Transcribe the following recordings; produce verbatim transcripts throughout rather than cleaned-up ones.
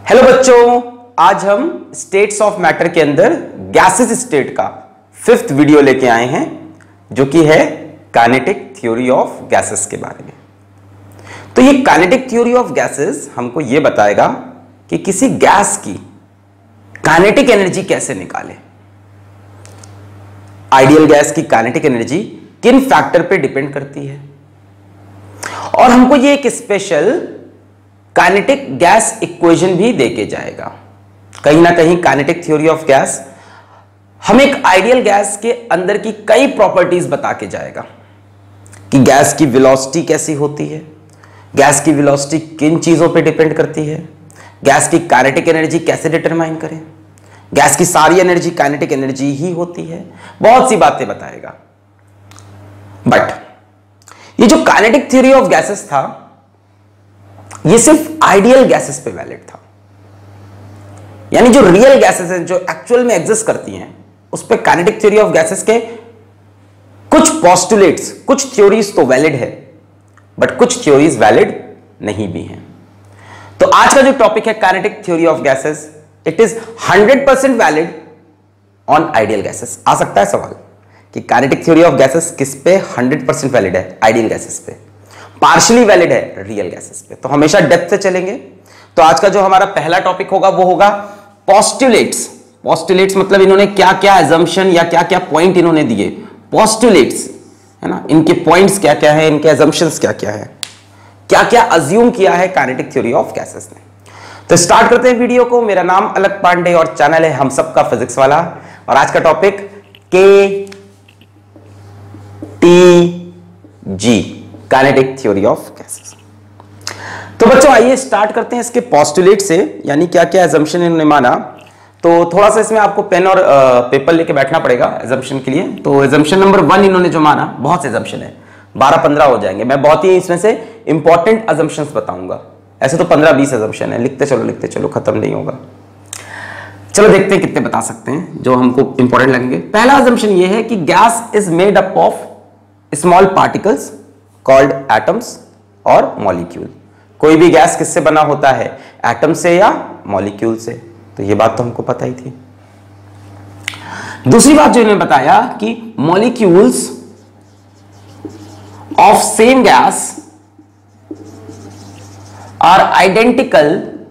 Hello बच्चों, आज हम स्टेट्स ऑफ मैटर के अंदर गैसेस स्टेट का फिफ्थ वीडियो लेके आए हैं, जो कि है काइनेटिक थ्योरी ऑफ गैसेस के बारे में। तो ये काइनेटिक थ्योरी ऑफ गैसेस हमको ये बताएगा कि किसी गैस की काइनेटिक एनर्जी कैसे निकाले। आइडियल गैस की काइनेटिक एनर्जी किन फैक्टर पे डिपेंड करती है, और हमको ये एक स्पेशल काइनेटिक गैस इक्वेशन भी देके जाएगा। कहीं ना कहीं काइनेटिक थ्योरी ऑफ गैस हम एक आइडियल गैस के अंदर की कई प्रॉपर्टीज बता के जाएगा कि गैस की वेलोसिटी कैसी होती है, गैस की वेलोसिटी किन चीजों पे डिपेंड करती है, गैस की काइनेटिक एनर्जी कैसे डिटरमाइन करें, गैस की सारी एनर्जी काइनेटिक एनर्जी ही होती है, बहुत सी बातें बताएगा। बट ये जो काइनेटिक थ्योरी ऑफ गैसेस था, ये सिर्फ आइडियल गैसेस पे वैलिड था। यानी जो रियल गैसेस हैं, जो एक्चुअल में एग्जिस्ट करती हैं, उस पे काइनेटिक थ्योरी ऑफ गैसेस के कुछ पोस्टुलेट्स, कुछ थ्योरीज तो वैलिड है, बट कुछ थ्योरीज वैलिड नहीं भी हैं। तो आज का जो टॉपिक है kinetic theory of gases, it is hundred percent valid on ideal gases. आ सकता है सवाल कि काइनेटिक थ्योरी ऑफ गैसेस किस पे हंड्रेड परसेंट वैलिड है? आइडियल गैसेस पे। पार्शियली वैलिड है रियल गैसेस पे। तो हमेशा डेप्थ से चलेंगे। तो आज का जो हमारा पहला टॉपिक होगा वो होगा पोस्टुलेट्स। पोस्टुलेट्स मतलब इन्होंने क्या क्या एजम्पशन या क्या क्या पॉइंट इन्होंने दिए, पोस्टुलेट्स है ना, इनके पॉइंट्स क्या क्या है, इनके एजम्पशंस क्या क्या है, क्या क्या अज्यूम किया है काइनेटिक थ्योरी ऑफ गैसेस ने। तो स्टार्ट करते हैं वीडियो को। मेरा नाम अलख पांडे और चैनल है हम सबका फिजिक्स वाला, और आज का topic K T G, kinetic theory of gases. तो बच्चों आइए स्टार्ट करते हैं इसके पोस्टुलेट से, यानी क्या क्या एजम्पशन इन्होंने माना। तो थोड़ा सा इसमें आपको पेन और पेपर लेके बैठना पड़ेगा एजम्पशन के लिए। तो एजम्पशन नंबर वन इन्होंने जो माना, बहुत से एजम्पशन है, बारह पंद्रह हो जाएंगे। मैं बहुत ही इसमें से इंपॉर्टेंट एजम्पशंस बताऊंगा। ऐसे तो पंद्रह बीस एजम्पशन है, लिखते चलो लिखते चलो, खत्म नहीं होगा। चलो देखते हैं कितने बता सकते हैं जो हमको इंपॉर्टेंट लगेंगे। पहला एजम्पशन ये है कि gas is made up of small particles called atoms और मॉलिक्यूल। कोई भी गैस किससे बना होता है? एटम से या मॉलिक्यूल से। तो ये बात तो हमको पता ही थी। दूसरी बात जो इन्होंने बताया कि molecules of same gas are identical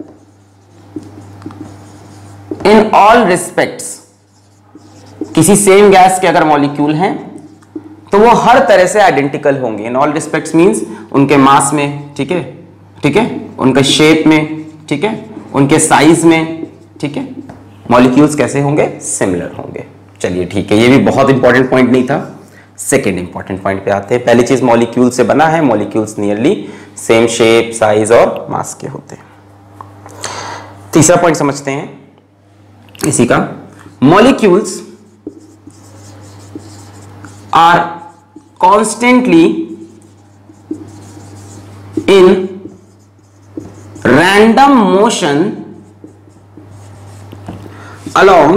in all respects. किसी सेम गैस के अगर मॉलिक्यूल हैं तो वो हर तरह से आइडेंटिकल होंगे। इन ऑल रिस्पेक्ट्स मींस उनके मास में, ठीक है ठीक है, उनके शेप में, ठीक है, उनके साइज में, ठीक है, मॉलिक्यूल्स कैसे होंगे? सिमिलर होंगे। चलिए ठीक है, ये भी बहुत इंपॉर्टेंट पॉइंट नहीं था। सेकेंड इंपॉर्टेंट पॉइंट पे आते हैं। पहली चीज, मॉलिक्यूल से बना है, molecules nearly same shape, size और मास के होते हैं। तीसरा पॉइंट समझते हैं इसी का। Molecules are constantly in random motion along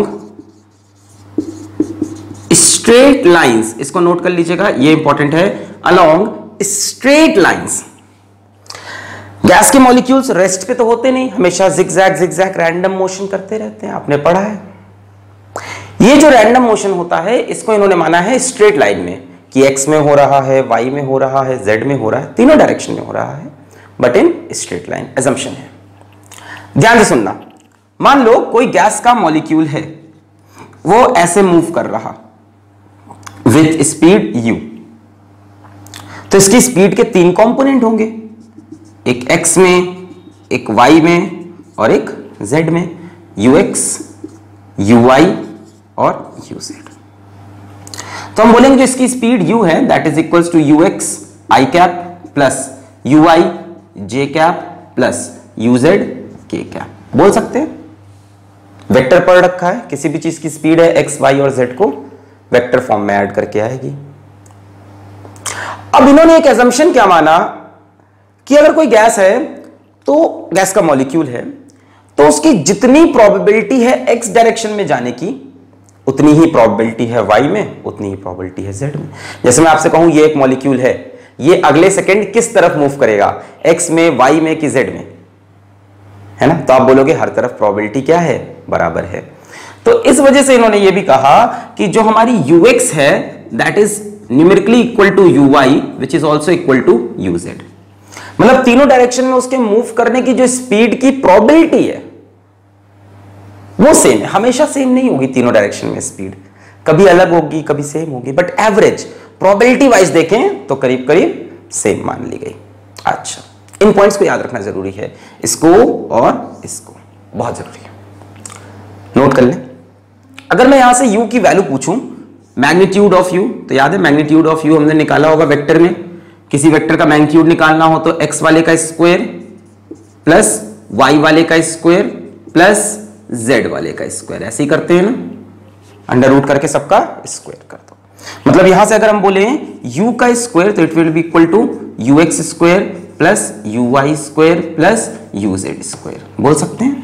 straight lines. इसको नोट कर लीजिएगा, ये इंपॉर्टेंट है। Along straight lines. गैस के मॉलिक्यूल्स रेस्ट पे तो होते नहीं, हमेशा जिगजैग जिगजैग रैंडम मोशन करते रहते हैं, आपने पढ़ा है। ये जो रैंडम मोशन होता है, इसको इन्होंने माना है स्ट्रेट लाइन में, कि एक्स में हो रहा है, वाई में हो रहा है, जेड में हो रहा है, तीनों डायरेक्शन में हो रहा है, but in straight line. Assumption है, ध्यान से सुनना। मान लो कोई गैस का मॉलिक्यूल है, वो ऐसे मूव कर रहा विथ स्पीड u। तो इसकी स्पीड के तीन कंपोनेंट होंगे, एक x में, एक y में और एक z में। ux, uy और uz। तो हम बोलेंगे जो इसकी स्पीड u है, that is equals to ux i cap plus uy j cap plus uz k cap. बोल सकते हैं, वेक्टर पढ़ रखा है, किसी भी चीज की स्पीड है x, y और z को वेक्टर फॉर्म में ऐड करके आएगी। अब इन्होंने एक एजम्पशन क्या माना कि अगर कोई गैस है, तो गैस का मॉलिक्यूल है, तो उसकी जितनी प्रोबेबिलिटी है x डायरेक्शन में जाने की, उतनी ही प्रोबेबिलिटी है y में, उतनी ही प्रोबेबिलिटी है z में। जैसे मैं आपसे कहूं ये एक मॉलिक्यूल है, ये अगले सेकंड किस तरफ मूव करेगा, x में, y में कि z में? है ना। तो आप बोलोगे हर तरफ प्रोबेबिलिटी क्या है, बराबर है। तो इस वजह से इन्होंने ये भी कहा कि जो हमारी यूएक्स है that is numerically equal to u y which is also equal to u z. मतलब तीनों डायरेक्शन में उसके मूव करने की जो स्पीड की प्रोबेबिलिटी है वो सेम है, हमेशा सेम नहीं होगी तीनों डायरेक्शन में स्पीड, कभी अलग होगी कभी सेम होगी, बट एवरेज प्रोबेबिलिटी वाइज देखें तो करीब करीब सेम मान ली गई। अच्छा, इन पॉइंट्स को याद रखना जरूरी है, इसको और इसको बहुत जरूरी है, नोट कर लें। अगर मैं यहां से u की वैल्यू पूछूं, मैग्नीट्यूड ऑफ u, तो याद है मैग्नीट्यूड ऑफ u हमने निकाला होगा वेक्टर में, किसी वेक्टर का मैग्नीट्यूड निकालना हो तो x वाले का स्क्वायर प्लस y वाले का स्क्वायर प्लस z वाले का स्क्वायर, ऐसे ही करते हैं ना, अंडर रूट करके सबका स्क्वायर कर दो। मतलब यहां से अगर हम बोले u का स्क्वायर तो it will be equal to u x square plus u y square plus u z square, बोल सकते हैं।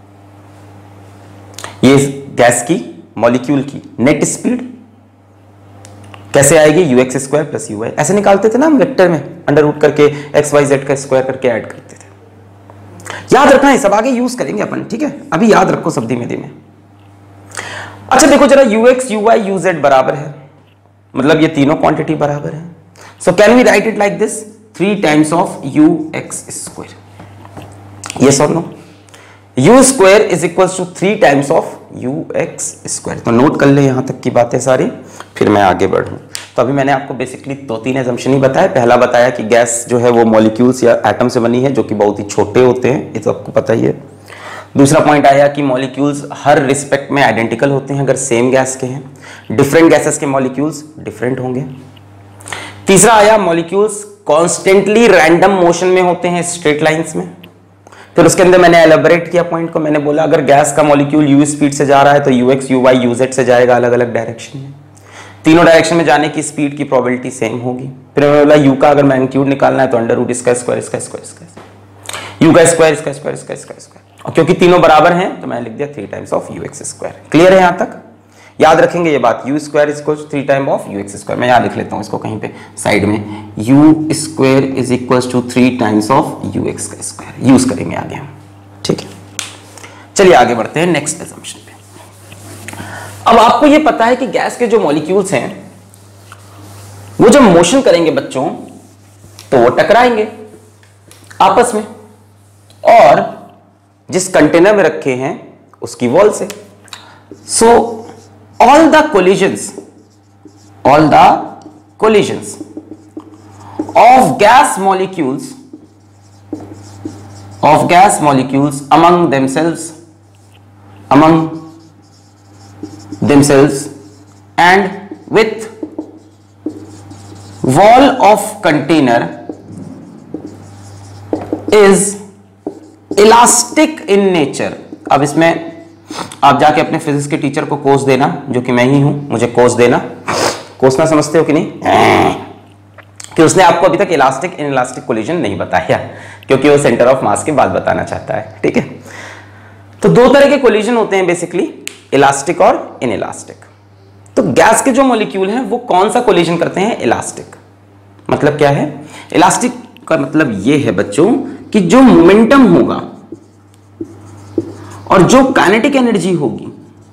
ये गैस की मॉलिक्यूल की नेट स्पीड कैसे आएगी, u x square plus u y, ऐसे निकालते थे ना हम वेक्टर में, अंडर रूट करके एक्स वाई जेड का स्क्वायर करके ऐड करते थे। याद रखना है, सब आगे यूज करेंगे अपन, ठीक है, अभी याद रखो सब धीमे धीमे। अच्छा देखो जरा, u x u y u z बराबर है, मतलब ये तीनों क्वांटिटी बराबर है। So can we write it like this, three times of you x square, yes और no, u square is equal to three times of you x square. तो note कर ले यहां तक की बातें सारी, फिर मैं आगे बढ़ूं। तो अभी मैंने आपको बेसिकली दो तीन एजम्पशन ही बताया। पहला बताया कि गैस जो है वो मॉलिक्यूल्स या एटम से बनी है, जो कि बहुत ही छोटे होते हैं, ये तो आपको पता ही है। दूसरा पॉइंट आया कि मॉलिक्यूल्स हर रिस्पेक्ट में आइडेंटिकल होते हैं अगर सेम गैस के हैं, डिफरेंट गैसेस के मॉलिक्यूल्स डिफरेंट होंगे। तीसरा आया मॉलिक्यूल्स कॉन्स्टेंटली रैंडम मोशन में होते हैं स्ट्रेट लाइंस में। फिर उसके अंदर मैंने एलेबोरेट किया पॉइंट को, मैंने बोला अगर गैस का मॉलिक्यूल यू स्पीड से जा रहा है तो u x u y u z से जाएगा अलग अलग डायरेक्शन में, तीनों डायरेक्शन में जाने की स्पीड की प्रोबेबिलिटी सेम होगी। फिर मैंने बोला यू का अगर मैग्नीट्यूड निकालना है तो अंडर रूट इसका स्क्वायर इसका स्क्वायर इसका यू का स्क्वायर इसका स्क्वायर इसका इसका स्क्वायर, और क्योंकि तीनों बराबर हैं तो मैंने लिख दिया three times of you x square. Clear है यहां तक, याद रखेंगे ये बात, U square is equal to three time of you x square. मैं यहां लिख लेता हूं इसको कहीं पे साइड में, U square is equal to three times of you X का स्क्वायर, यूज करेंगे आगे हम, ठीक है। चलिए आगे बढ़ते हैं नेक्स्ट असम्पशन पे। अब आपको ये पता है कि गैस के जो मॉलिक्यूल्स हैं वो जब मोशन करेंगे बच्चों तो वो टकराएंगे आपस में, और जिस कंटेनर में रखे हैं उसकी वॉल से। So all the collisions all the collisions of gas molecules of gas molecules among themselves among themselves and with wall of container is elastic in nature। अब इसमें आप जाके अपने फिजिक्स के टीचर को कोस देना, जो कि मैं ही हूं, मुझे कोस देना। कोसना समझते हो कि नहीं, कि उसने आपको अभी तक इलास्टिक इन इलास्टिक कोलिजन नहीं बताया, क्योंकि वो सेंटर ऑफ मास के बाद बताना चाहता है, ठीक है। तो दो तरह के कोलिजन होते हैं बेसिकली, इलास्टिक और इन इलास्टिक। तो गैस के जो मॉलिक्यूल हैं वो कौन सा कोलिजन करते हैं, इलास्टिक। मतलब क्या है, इलास्टिक का मतलब ये है बच्चों कि जो मोमेंटम होगा और जो काइनेटिक एनर्जी होगी,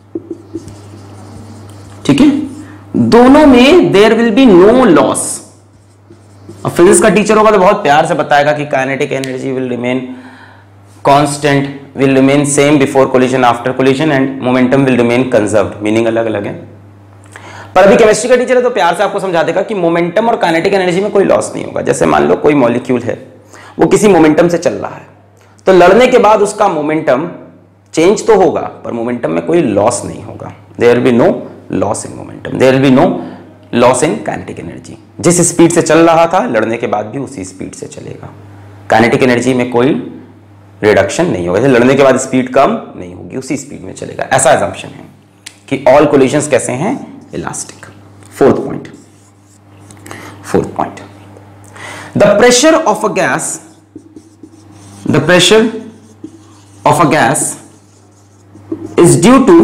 ठीक है, दोनों में there will be no loss. और फिजिक्स का टीचर होगा तो बहुत प्यार से बताएगा कि kinetic energy will remain constant, will remain same before collision after collision, and momentum will remain conserved. Meaning अलग अलग है, पर अभी केमिस्ट्री का टीचर है तो प्यार से आपको समझा देगा कि मोमेंटम और काइनेटिक एनर्जी में कोई लॉस नहीं होगा। जैसे मान लो कोई मॉलिक्यूल है, वो किसी मोमेंटम से चल रहा है, तो लड़ने के बाद उसका मोमेंटम चेंज तो होगा पर मोमेंटम में कोई लॉस नहीं होगा। There will be no loss in momentum, there will be no loss in kinetic energy. जिस स्पीड से चल रहा था लड़ने के बाद भी उसी स्पीड से चलेगा, काइनेटिक एनर्जी में कोई रिडक्शन नहीं होगा। जैसे लड़ने के बाद स्पीड कम नहीं होगी, उसी स्पीड में चलेगा। ऐसा असम्पशन है कि ऑल कोलिजन्स कैसे हैं, elastic. Fourth point fourth point the pressure of a gas the pressure of a gas is due to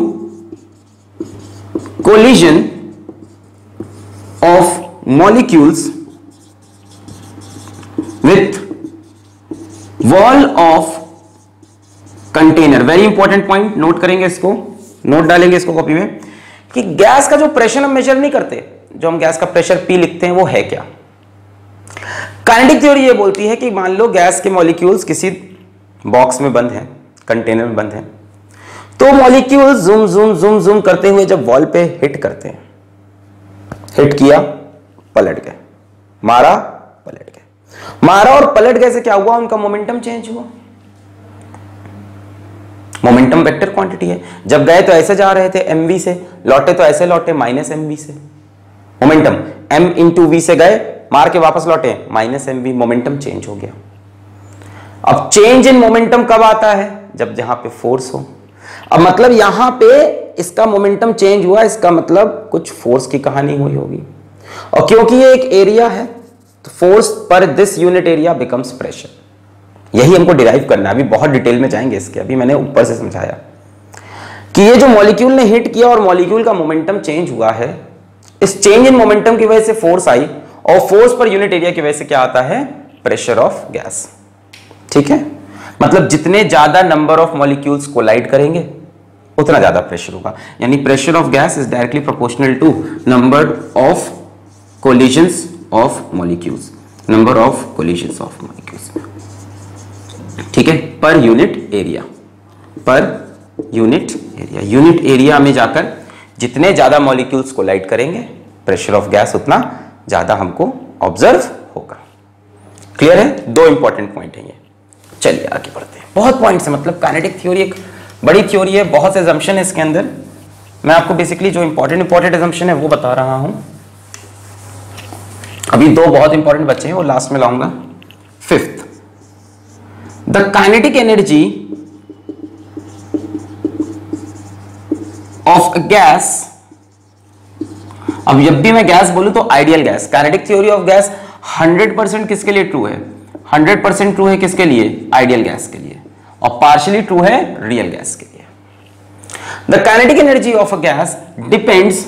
collision of molecules with wall of very important point, note करेंगे इसको, note डालेंगे इसको copy में, कि gas का जो pressure हम major नहीं करते, जो हम गैस का प्रेशर पी लिखते हैं, वो है क्या। काइनेटिक थ्योरी ये बोलती है कि मान लो गैस के मॉलिक्यूल्स किसी बॉक्स में बंद है, कंटेनर में बंद है, तो molecule zoom zoom zoom zoom करते हुए जब वॉल पे हिट करते हैं, हिट किया, पलट गए, मारा, पलट गए, मारा और पलट गए से क्या हुआ, उनका मोमेंटम चेंज हुआ। मोमेंटम वेक्टर क्वांटिटी है, जब गए तो ऐसे जा रहे थे एम वी से, लौटे तो ऐसे लौटे माइनस एम वी से। मोमेंटम एम इंटू वी से गए, मार के वापस लौटे minus M V, momentum change हो गया। अब चेंज इन मोमेंटम कब आता है, जब जहां पे फोर्स हो। अब मतलब यहां पे इसका मोमेंटम चेंज हुआ, इसका मतलब कुछ फोर्स की कहानी हुई होगी, और क्योंकि ये एक एरिया है तो force per this unit area becomes pressure. यही हमको डिराइव करना है, अभी बहुत डिटेल में जाएंगे इसके, अभी मैंने ऊपर से समझाया कि ये जो मॉलिक्यूल ने हिट किया और मॉलिक्यूल का मोमेंटम चेंज हुआ है, इस चेंज इन मोमेंटम की वजह से फोर्स आई, और फोर्स पर यूनिट एरिया की वजह से क्या आता है, प्रेशर ऑफ गैस। ठीक है, मतलब जितने ज्यादा नंबर ऑफ मॉलिक्यूल्स कोलाइड करेंगे उतना ज्यादा प्रेशर होगा, यानी pressure of gas is directly proportional to number of collisions of molecules, number of collisions of molecules. ठीक है, per unit area, per unit area, unit area में जाकर जितने ज्यादा मॉलिक्यूल्स कोलाइड करेंगे, प्रेशर ऑफ गैस उतना ज्यादा हमको ऑब्जर्व होगा। क्लियर है, दो इंपॉर्टेंट पॉइंट है ये। चलिए आगे बढ़ते हैं, बहुत पॉइंट्स है, मतलब काइनेटिक थ्योरी एक बड़ी थ्योरी है, बहुत से assumption है इसके अंदर। मैं आपको बेसिकली जो इंपॉर्टेंट इंपॉर्टेंट assumption है वो बता रहा हूं। अभी दो बहुत इंपॉर्टेंट बच्चे हैं, वो लास्ट में लाऊंगा। Fifth, the kinetic energy of a gas. अब जब भी मैं गैस बोलूं तो ideal gas, kinetic theory of gas hundred percent किसके लिए ट्रू है, हंड्रेड परसेंट ट्रू है किसके लिए, आइडियल गैस के लिए, और पार्शियली ट्रू है रियल गैस के लिए। The kinetic energy of a gas depends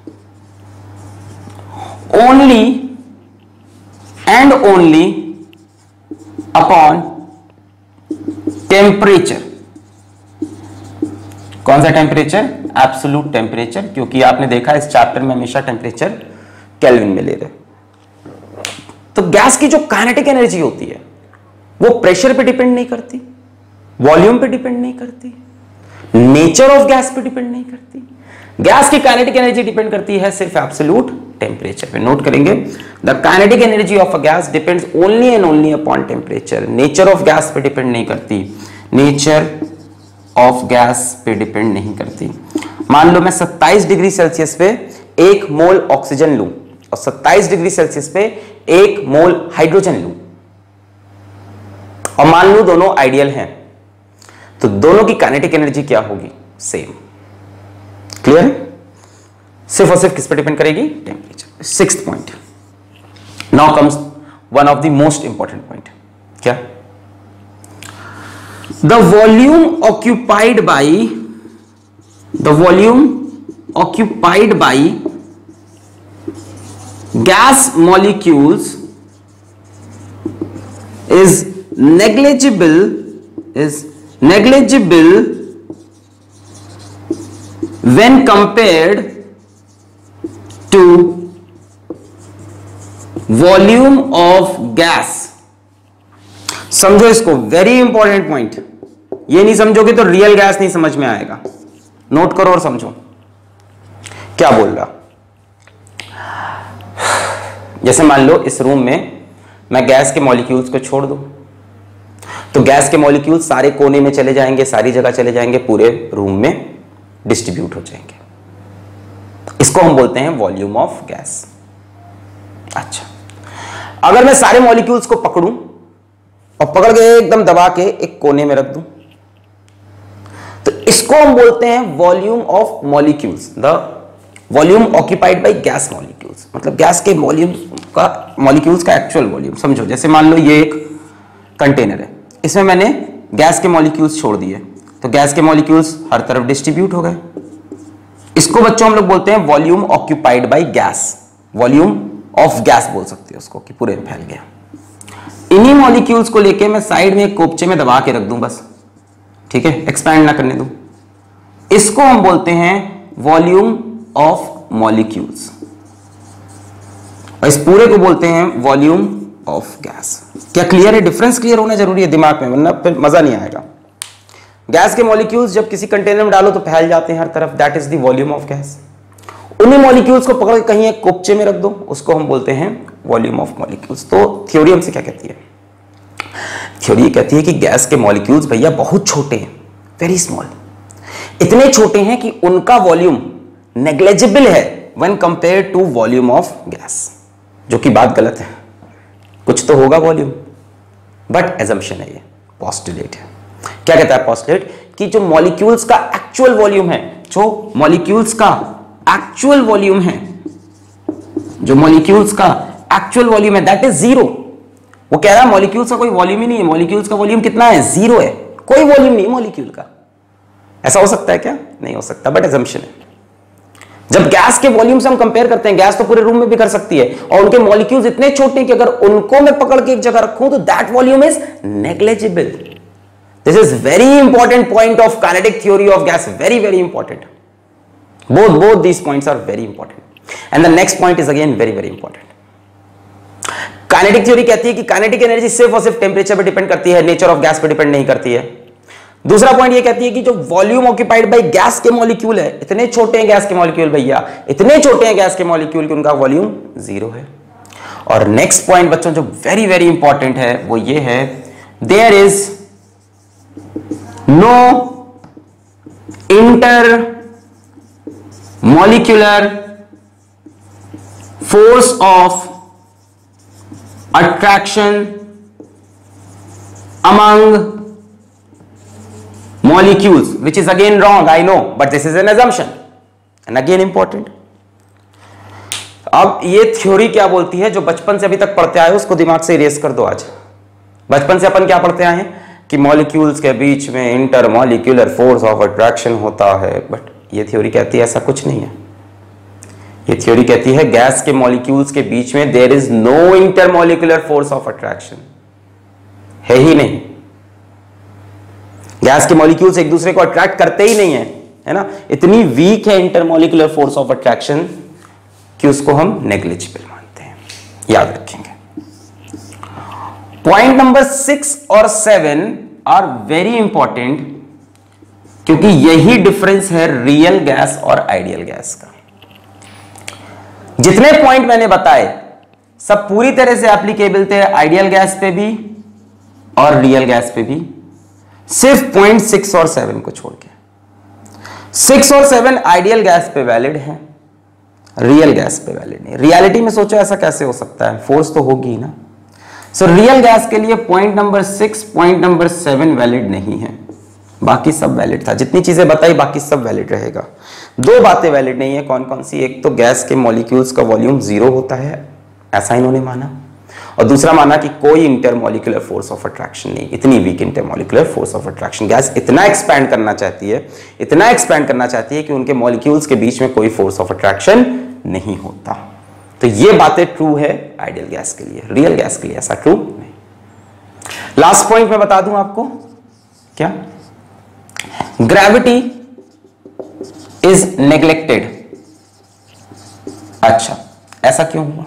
only and only upon temperature. कौन सा टेम्परेचर, एब्सोल्यूट टेम्परेचर, क्योंकि आपने देखा इस चैप्टर में हमेशा टेम्परेचर केल्विन में ले रहे। तो गैस की जो काइनेटिक एनर्जी होती है वो प्रेशर पे डिपेंड नहीं करती, वॉल्यूम पे डिपेंड नहीं करती, नेचर ऑफ गैस पे डिपेंड नहीं करती। गैस की काइनेटिक एनर्जी डिपेंड करती है सिर्फ एब्सोल्यूट टेम्परेचर पे। नोट करेंगे, the kinetic energy of a gas depends only and only upon temperature. Nature of gas पे डिपेंड नहीं करती, नेचर ऑफ गैस पे डिपेंड नहीं करती। मान लो मैं सत्ताईस डिग्री सेल्सियस पे एक मोल ऑक्सीजन लूं और सत्ताईस डिग्री सेल्सियस पे एक मोल हाइड्रोजन लूं, और मान लूं दोनों आइडियल हैं, तो दोनों की काइनेटिक एनर्जी क्या होगी, सेम। क्लियर है, सिर्फ और सिर्फ किस पर डिपेंड करेगी, temperature. Sixth point, now comes one of the most important point, क्या, the volume occupied by the volume occupied by gas molecules is negligible is negligible when compared to volume of gas। समझो इसको, very important point. ये नहीं समझोगे तो real gas नहीं समझ में आएगा। नोट करो और समझो क्या बोल रहा। जैसे मान लो इस रूम में मैं गैस के मॉलिक्यूल्स को छोड़ दूं, तो गैस के मॉलिक्यूल्स सारे कोने में चले जाएंगे, सारी जगह चले जाएंगे, पूरे रूम में डिस्ट्रीब्यूट हो जाएंगे। इसको हम बोलते हैं वॉल्यूम ऑफ गैस। अच्छा, अगर मैं सारे मॉलिक्यूल्स को पकड़ूं और पकड़ के एकदम दबा के एक कोने में रख दूं, तो इसको हम बोलते हैं volume of molecules, the volume occupied by gas molecules. मतलब गैस के वॉल्यूम का, मॉलिक्यूल्स का एक्चुअल वॉल्यूम। समझो, जैसे मान लो ये एक कंटेनर है, इसमें मैंने गैस के मॉलिक्यूल्स छोड़ दिए, तो गैस के मॉलिक्यूल्स हर तरफ डिस्ट्रीब्यूट हो गए। इसको बच्चों हम लोग बोलते हैं volume occupied by gas, volume of gas बोल सकते हैं उसको, कि पूरे में फैल गया। इन्हीं मॉलिक्यूल्स को लेके मैं साइड में एक कोपचे में दबा के रख दूं बस, ठीक है, एक्सपैंड ना करने दो। इसको हम बोलते हैं वॉल्यूम ऑफ मॉलिक्यूल्स, और इस पूरे को बोलते हैं वॉल्यूम ऑफ गैस। क्या क्लियर है? डिफरेंस क्लियर होना जरूरी है दिमाग में, वरना फिर मजा नहीं आएगा। गैस के मॉलिक्यूल्स जब किसी कंटेनर में डालो तो फैल जाते हैं हर तरफ, that is the volume of gas. उन्हीं मॉलिक्यूल्स को पकड़ के कहीं एक कोपचे में रख दो, उसको हम बोलते हैं वॉल्यूम ऑफ मॉलिक्यूल्स। तो थ्योरी हमसे क्या कहती है? थ्योरी कहती है कि गैस के मॉलिक्यूल्स भैया बहुत छोटे हैं, वेरी स्मॉल, इतने छोटे हैं कि उनका वॉल्यूम नेग्लिजिबल है when compare to volume of gas, जो कि बात गलत है। कुछ तो होगा वॉल्यूम, बट एजम्पशन है, ये पोस्टुलेट है। क्या कहता है पोस्टुलेट? कि जो मॉलिक्यूल्स का एक्चुअल वॉल्यूम है, जो मॉलिक्यूल्स का एक्चुअल वॉल्यूम है, जो मॉलिक्यूल्स का एक्चुअल वॉल्यूम है, दैट इज जीरो। वो कह रहा है मॉलिक्यूल्स का कोई वॉल्यूम ही नहीं है, मॉलिक्यूल्स का वॉल्यूम कितना है? जीरो है, कोई वॉल्यूम नहीं मॉलिक्यूल का। ऐसा हो सकता है क्या? नहीं हो सकता, बट एजम्पशन है। जब गैस के वॉल्यूम से हम कंपेयर करते हैं, गैस तो पूरे रूम में भी कर सकती है, और उनके मॉलिक्यूल्स इतने छोटे हैं कि अगर उनको मैं पकड़ के एक जगह रखूं तो that volume is negligible. This is very important point of kinetic theory of gas, very very important. Both both these points are very important. And the next point is again very very important. Kinetic theory कहती है कि kinetic energy सिर्फ और सिर्फ temperature पे depend करती है, nature of gas पे डिपेंड नहीं करती है। दूसरा पॉइंट ये कहती है कि जो वॉल्यूम ऑक्यूपाइड बाय गैस के मॉलिक्यूल है, इतने छोटे हैं गैस के मॉलिक्यूल भैया, इतने छोटे हैं गैस के मॉलिक्यूल कि उनका वॉल्यूम जीरो है। और नेक्स्ट पॉइंट बच्चों जो वेरी वेरी इंपॉर्टेंट है वो ये है, there is no intermolecular force of attraction among molecules, which is again wrong, I know, but this is an assumption and again important. अब ये थ्योरी क्या बोलती है? जो बचपन से अभी तक पढ़ते आए उसको दिमाग से इरेज कर दो। आज बचपन से अपन क्या पढ़ते आए हैं कि मॉलिक्यूल्स के बीच में intermolecular force of attraction होता है, बट ये थ्योरी कहती है ऐसा कुछ नहीं है। ये थ्योरी कहती है गैस के मॉलिक्यूल्स के बीच में there is no intermolecular force of attraction, है ही नहीं। गैस के मॉलिक्यूल्स एक दूसरे को अट्रैक्ट करते ही नहीं है, है ना। इतनी वीक है इंटरमॉलिक्यूलर फोर्स ऑफ अट्रैक्शन कि उसको हम नेग्लिजिबल मानते हैं, याद रखेंगे। पॉइंट नंबर सिक्स और सेवन आर वेरी इंपॉर्टेंट, क्योंकि यही डिफरेंस है रियल गैस और आइडियल गैस का। जितने पॉइंट मैंने बताए सब पूरी तरह से एप्लीकेबल थे आइडियल गैस पे भी और रियल गैस पे भी, सिर्फ पॉइंट सिक्स और सेवन को छोड़ के। सिक्स और सेवन आइडियल गैस पे वैलिड है, रियल गैस पे वैलिड नहीं। रियलिटी में सोचो ऐसा कैसे हो सकता है, फोर्स तो होगी ना। सो रियल गैस के लिए point number six, point number seven valid नहीं है, बाकी सब वैलिड था। जितनी चीजें बताई बाकी सब वैलिड रहेगा। दो बातें वैलिड नहीं है, कौन कौन सी? एक तो गैस के मॉलिक्यूल्स का वॉल्यूम जीरो होता है, ऐसा इन्होंने माना, और दूसरा माना कि कोई इंटरमॉलिक्यूलर फोर्स ऑफ अट्रैक्शन नहीं, इतनी weak intermolecular force of attraction. Gas इतना एक्सपैंड करना चाहती है, इतना एक्सपैंड करना चाहती है कि उनके मॉलिक्यूल्स के बीच में कोई फोर्स ऑफ अट्रैक्शन नहीं होता। तो ये बातें ट्रू है आइडियल गैस के लिए, रियल गैस के लिए ऐसा ट्रू नहीं। लास्ट पॉइंट मैं बता दूं आपको, क्या? Gravity is neglected. अच्छा, ऐसा क्यों हुआ?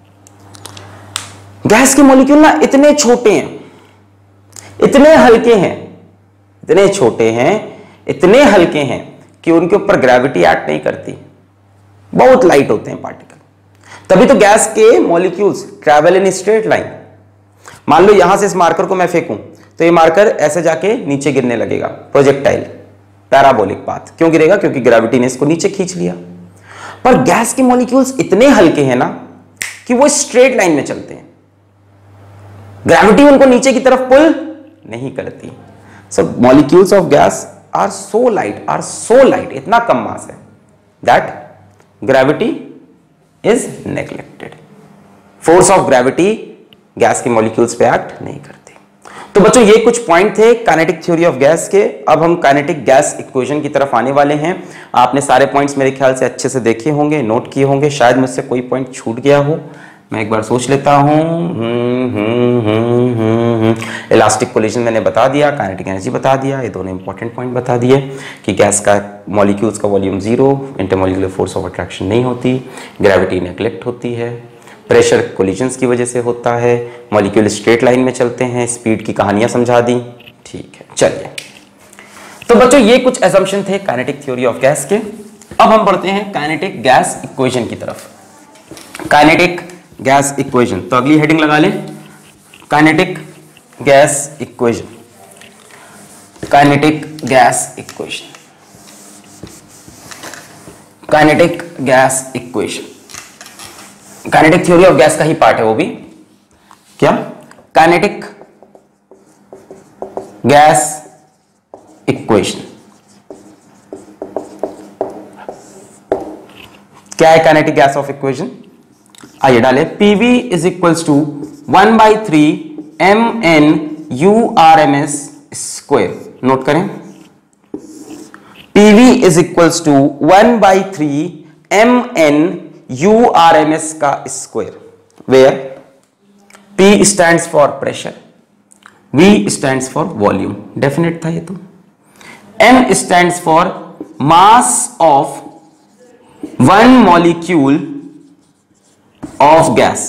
गैस के मॉलिक्यूल ना इतने छोटे हैं, इतने हल्के हैं, इतने छोटे हैं, इतने हल्के हैं कि उनके ऊपर ग्रेविटी एक्ट नहीं करती, बहुत लाइट होते हैं पार्टिकल। तभी तो गैस के molecules travel in straight line. मान लो यहां से इस मार्कर को मैं फेंकूं तो ये मार्कर ऐसे जाके नीचे गिरने लगेगा, प्रोजेक्टाइल पैराबोलिक पाथ। क्यों गिरेगा? क्योंकि ग्रेविटी ने इसको नीचे खींच लिया। पर गैस के मॉलिक्यूल्स इतने हल्के हैं ना कि वो स्ट्रेट लाइन में चलते हैं, ग्रेविटी उनको नीचे की तरफ पुल नहीं करती। So molecules of gas are so light, are so light, इतना कम मास है that gravity is neglected. Force of gravity gas के मॉलिक्यूल्स पे एक्ट नहीं करती। तो बच्चों ये कुछ पॉइंट थे काइनेटिक थ्योरी ऑफ गैस के। अब हम काइनेटिक गैस इक्वेशन की तरफ आने वाले हैं। आपने सारे पॉइंट्स मेरे ख्याल से अच्छे से देखे होंगे, नोट किए होंगे, शायद मुझसे कोई पॉइंट छूट गया हो, मैं एक बार सोच लेता हूं। इलास्टिक कोलिजन मैंने बता दिया, काइनेटिक एनर्जी बता दिया, ये दोनों इंपॉर्टेंट पॉइंट बता दिए कि गैस का मॉलिक्यूल्स का volume zero, intermolecular force of attraction नहीं होती, ग्रेविटी नेग्लेक्ट होती है, प्रेशर कोलिजन्स की वजह से होता है, मॉलिक्यूल स्ट्रेट लाइन में चलते हैं, स्पीड की कहानियां समझा दी। ठीक है, चलिए तो बच्चों ये कुछ असम्पशन थे काइनेटिक थ्योरी ऑफ गैस के। अब हम बढ़ते हैं काइनेटिक गैस इक्वेशन की तरफ। काइनेटिक गैस इक्वेशन, तो अगली हेडिंग लगा लें, kinetic gas equation. Kinetic gas equation, kinetic gas equation, kinetic theory of gas का ही पार्ट है वो भी। क्या? Kinetic gas equation. क्या है काइनेटिक गैस ऑफ इक्वेशन? आइए डाले, PV is equals to one by three M N you R M S square. Note करें, PV is equals to one by three M N you R M S का square, where P stands for pressure, V stands for volume, definite था ये तो, M stands for mass of one molecule of gas,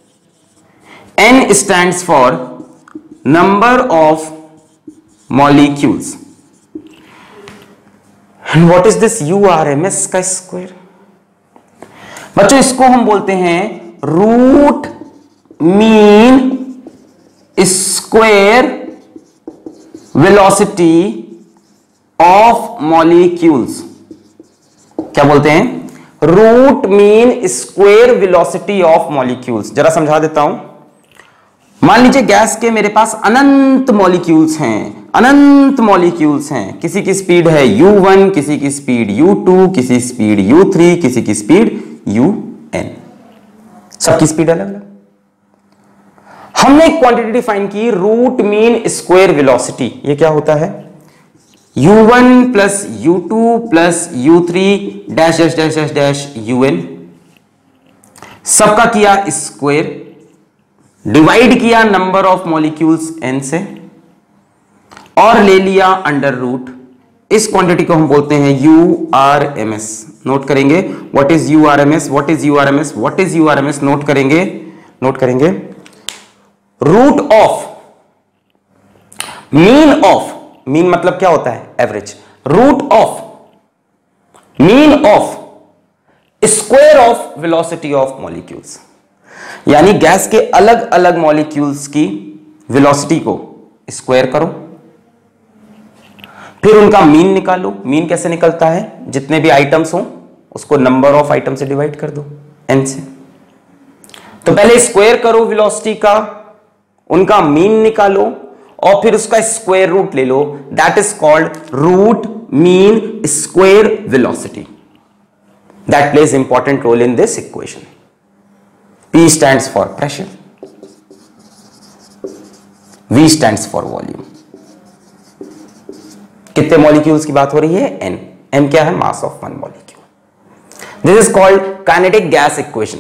N stands for number of molecules, and what is this U R M S का square? बच्चों इसको हम बोलते हैं root mean square velocity of molecules. क्या बोलते हैं? Root mean square velocity of molecules. जरा समझा देता हूं। मान लीजिए गैस के मेरे पास अनंत मॉलिक्यूल्स हैं, अनंत मॉलिक्यूल्स हैं, किसी की स्पीड है यू वन, किसी की स्पीड यू टू, किसी स्पीड यू थ्री, किसी की स्पीड यू एन, सबकी स्पीड अलग अलग। हमने एक क्वांटिटी डिफाइन की रूट मीन स्क्वायर वेलोसिटी। ये क्या होता है? You one plus you two plus U three dash dash dash dash dash you N, सबका किया स्क्वायर, डिवाइड किया नंबर ऑफ मॉलिक्यूल्स एन से और ले लिया अंडर रूट। इस क्वांटिटी को हम बोलते हैं U R M S. Note करेंगे what is you R M S, what is you R M S, what is you R M S. Note करेंगे, नोट करेंगे root of mean of, mean मतलब क्या होता है? Average. Root of mean of square of velocity of molecules, यानी gas के अलग अलग मॉलिक्यूल्स की वेलोसिटी को स्क्वायर करो, फिर उनका मीन निकालो। मीन कैसे निकलता है? जितने भी आइटम्स हो उसको नंबर ऑफ आइटम से डिवाइड कर दो एन से। तो पहले स्क्वायर करो वेलोसिटी का, उनका मीन निकालो और फिर उसका स्क्वायर रूट ले लो। That is called root mean square velocity. That plays important role in this equation. P stands for pressure, V stands for volume। कितने मॉलिक्यूल्स की बात हो रही है? N। M क्या है? Mass of one molecule. This is called kinetic gas equation.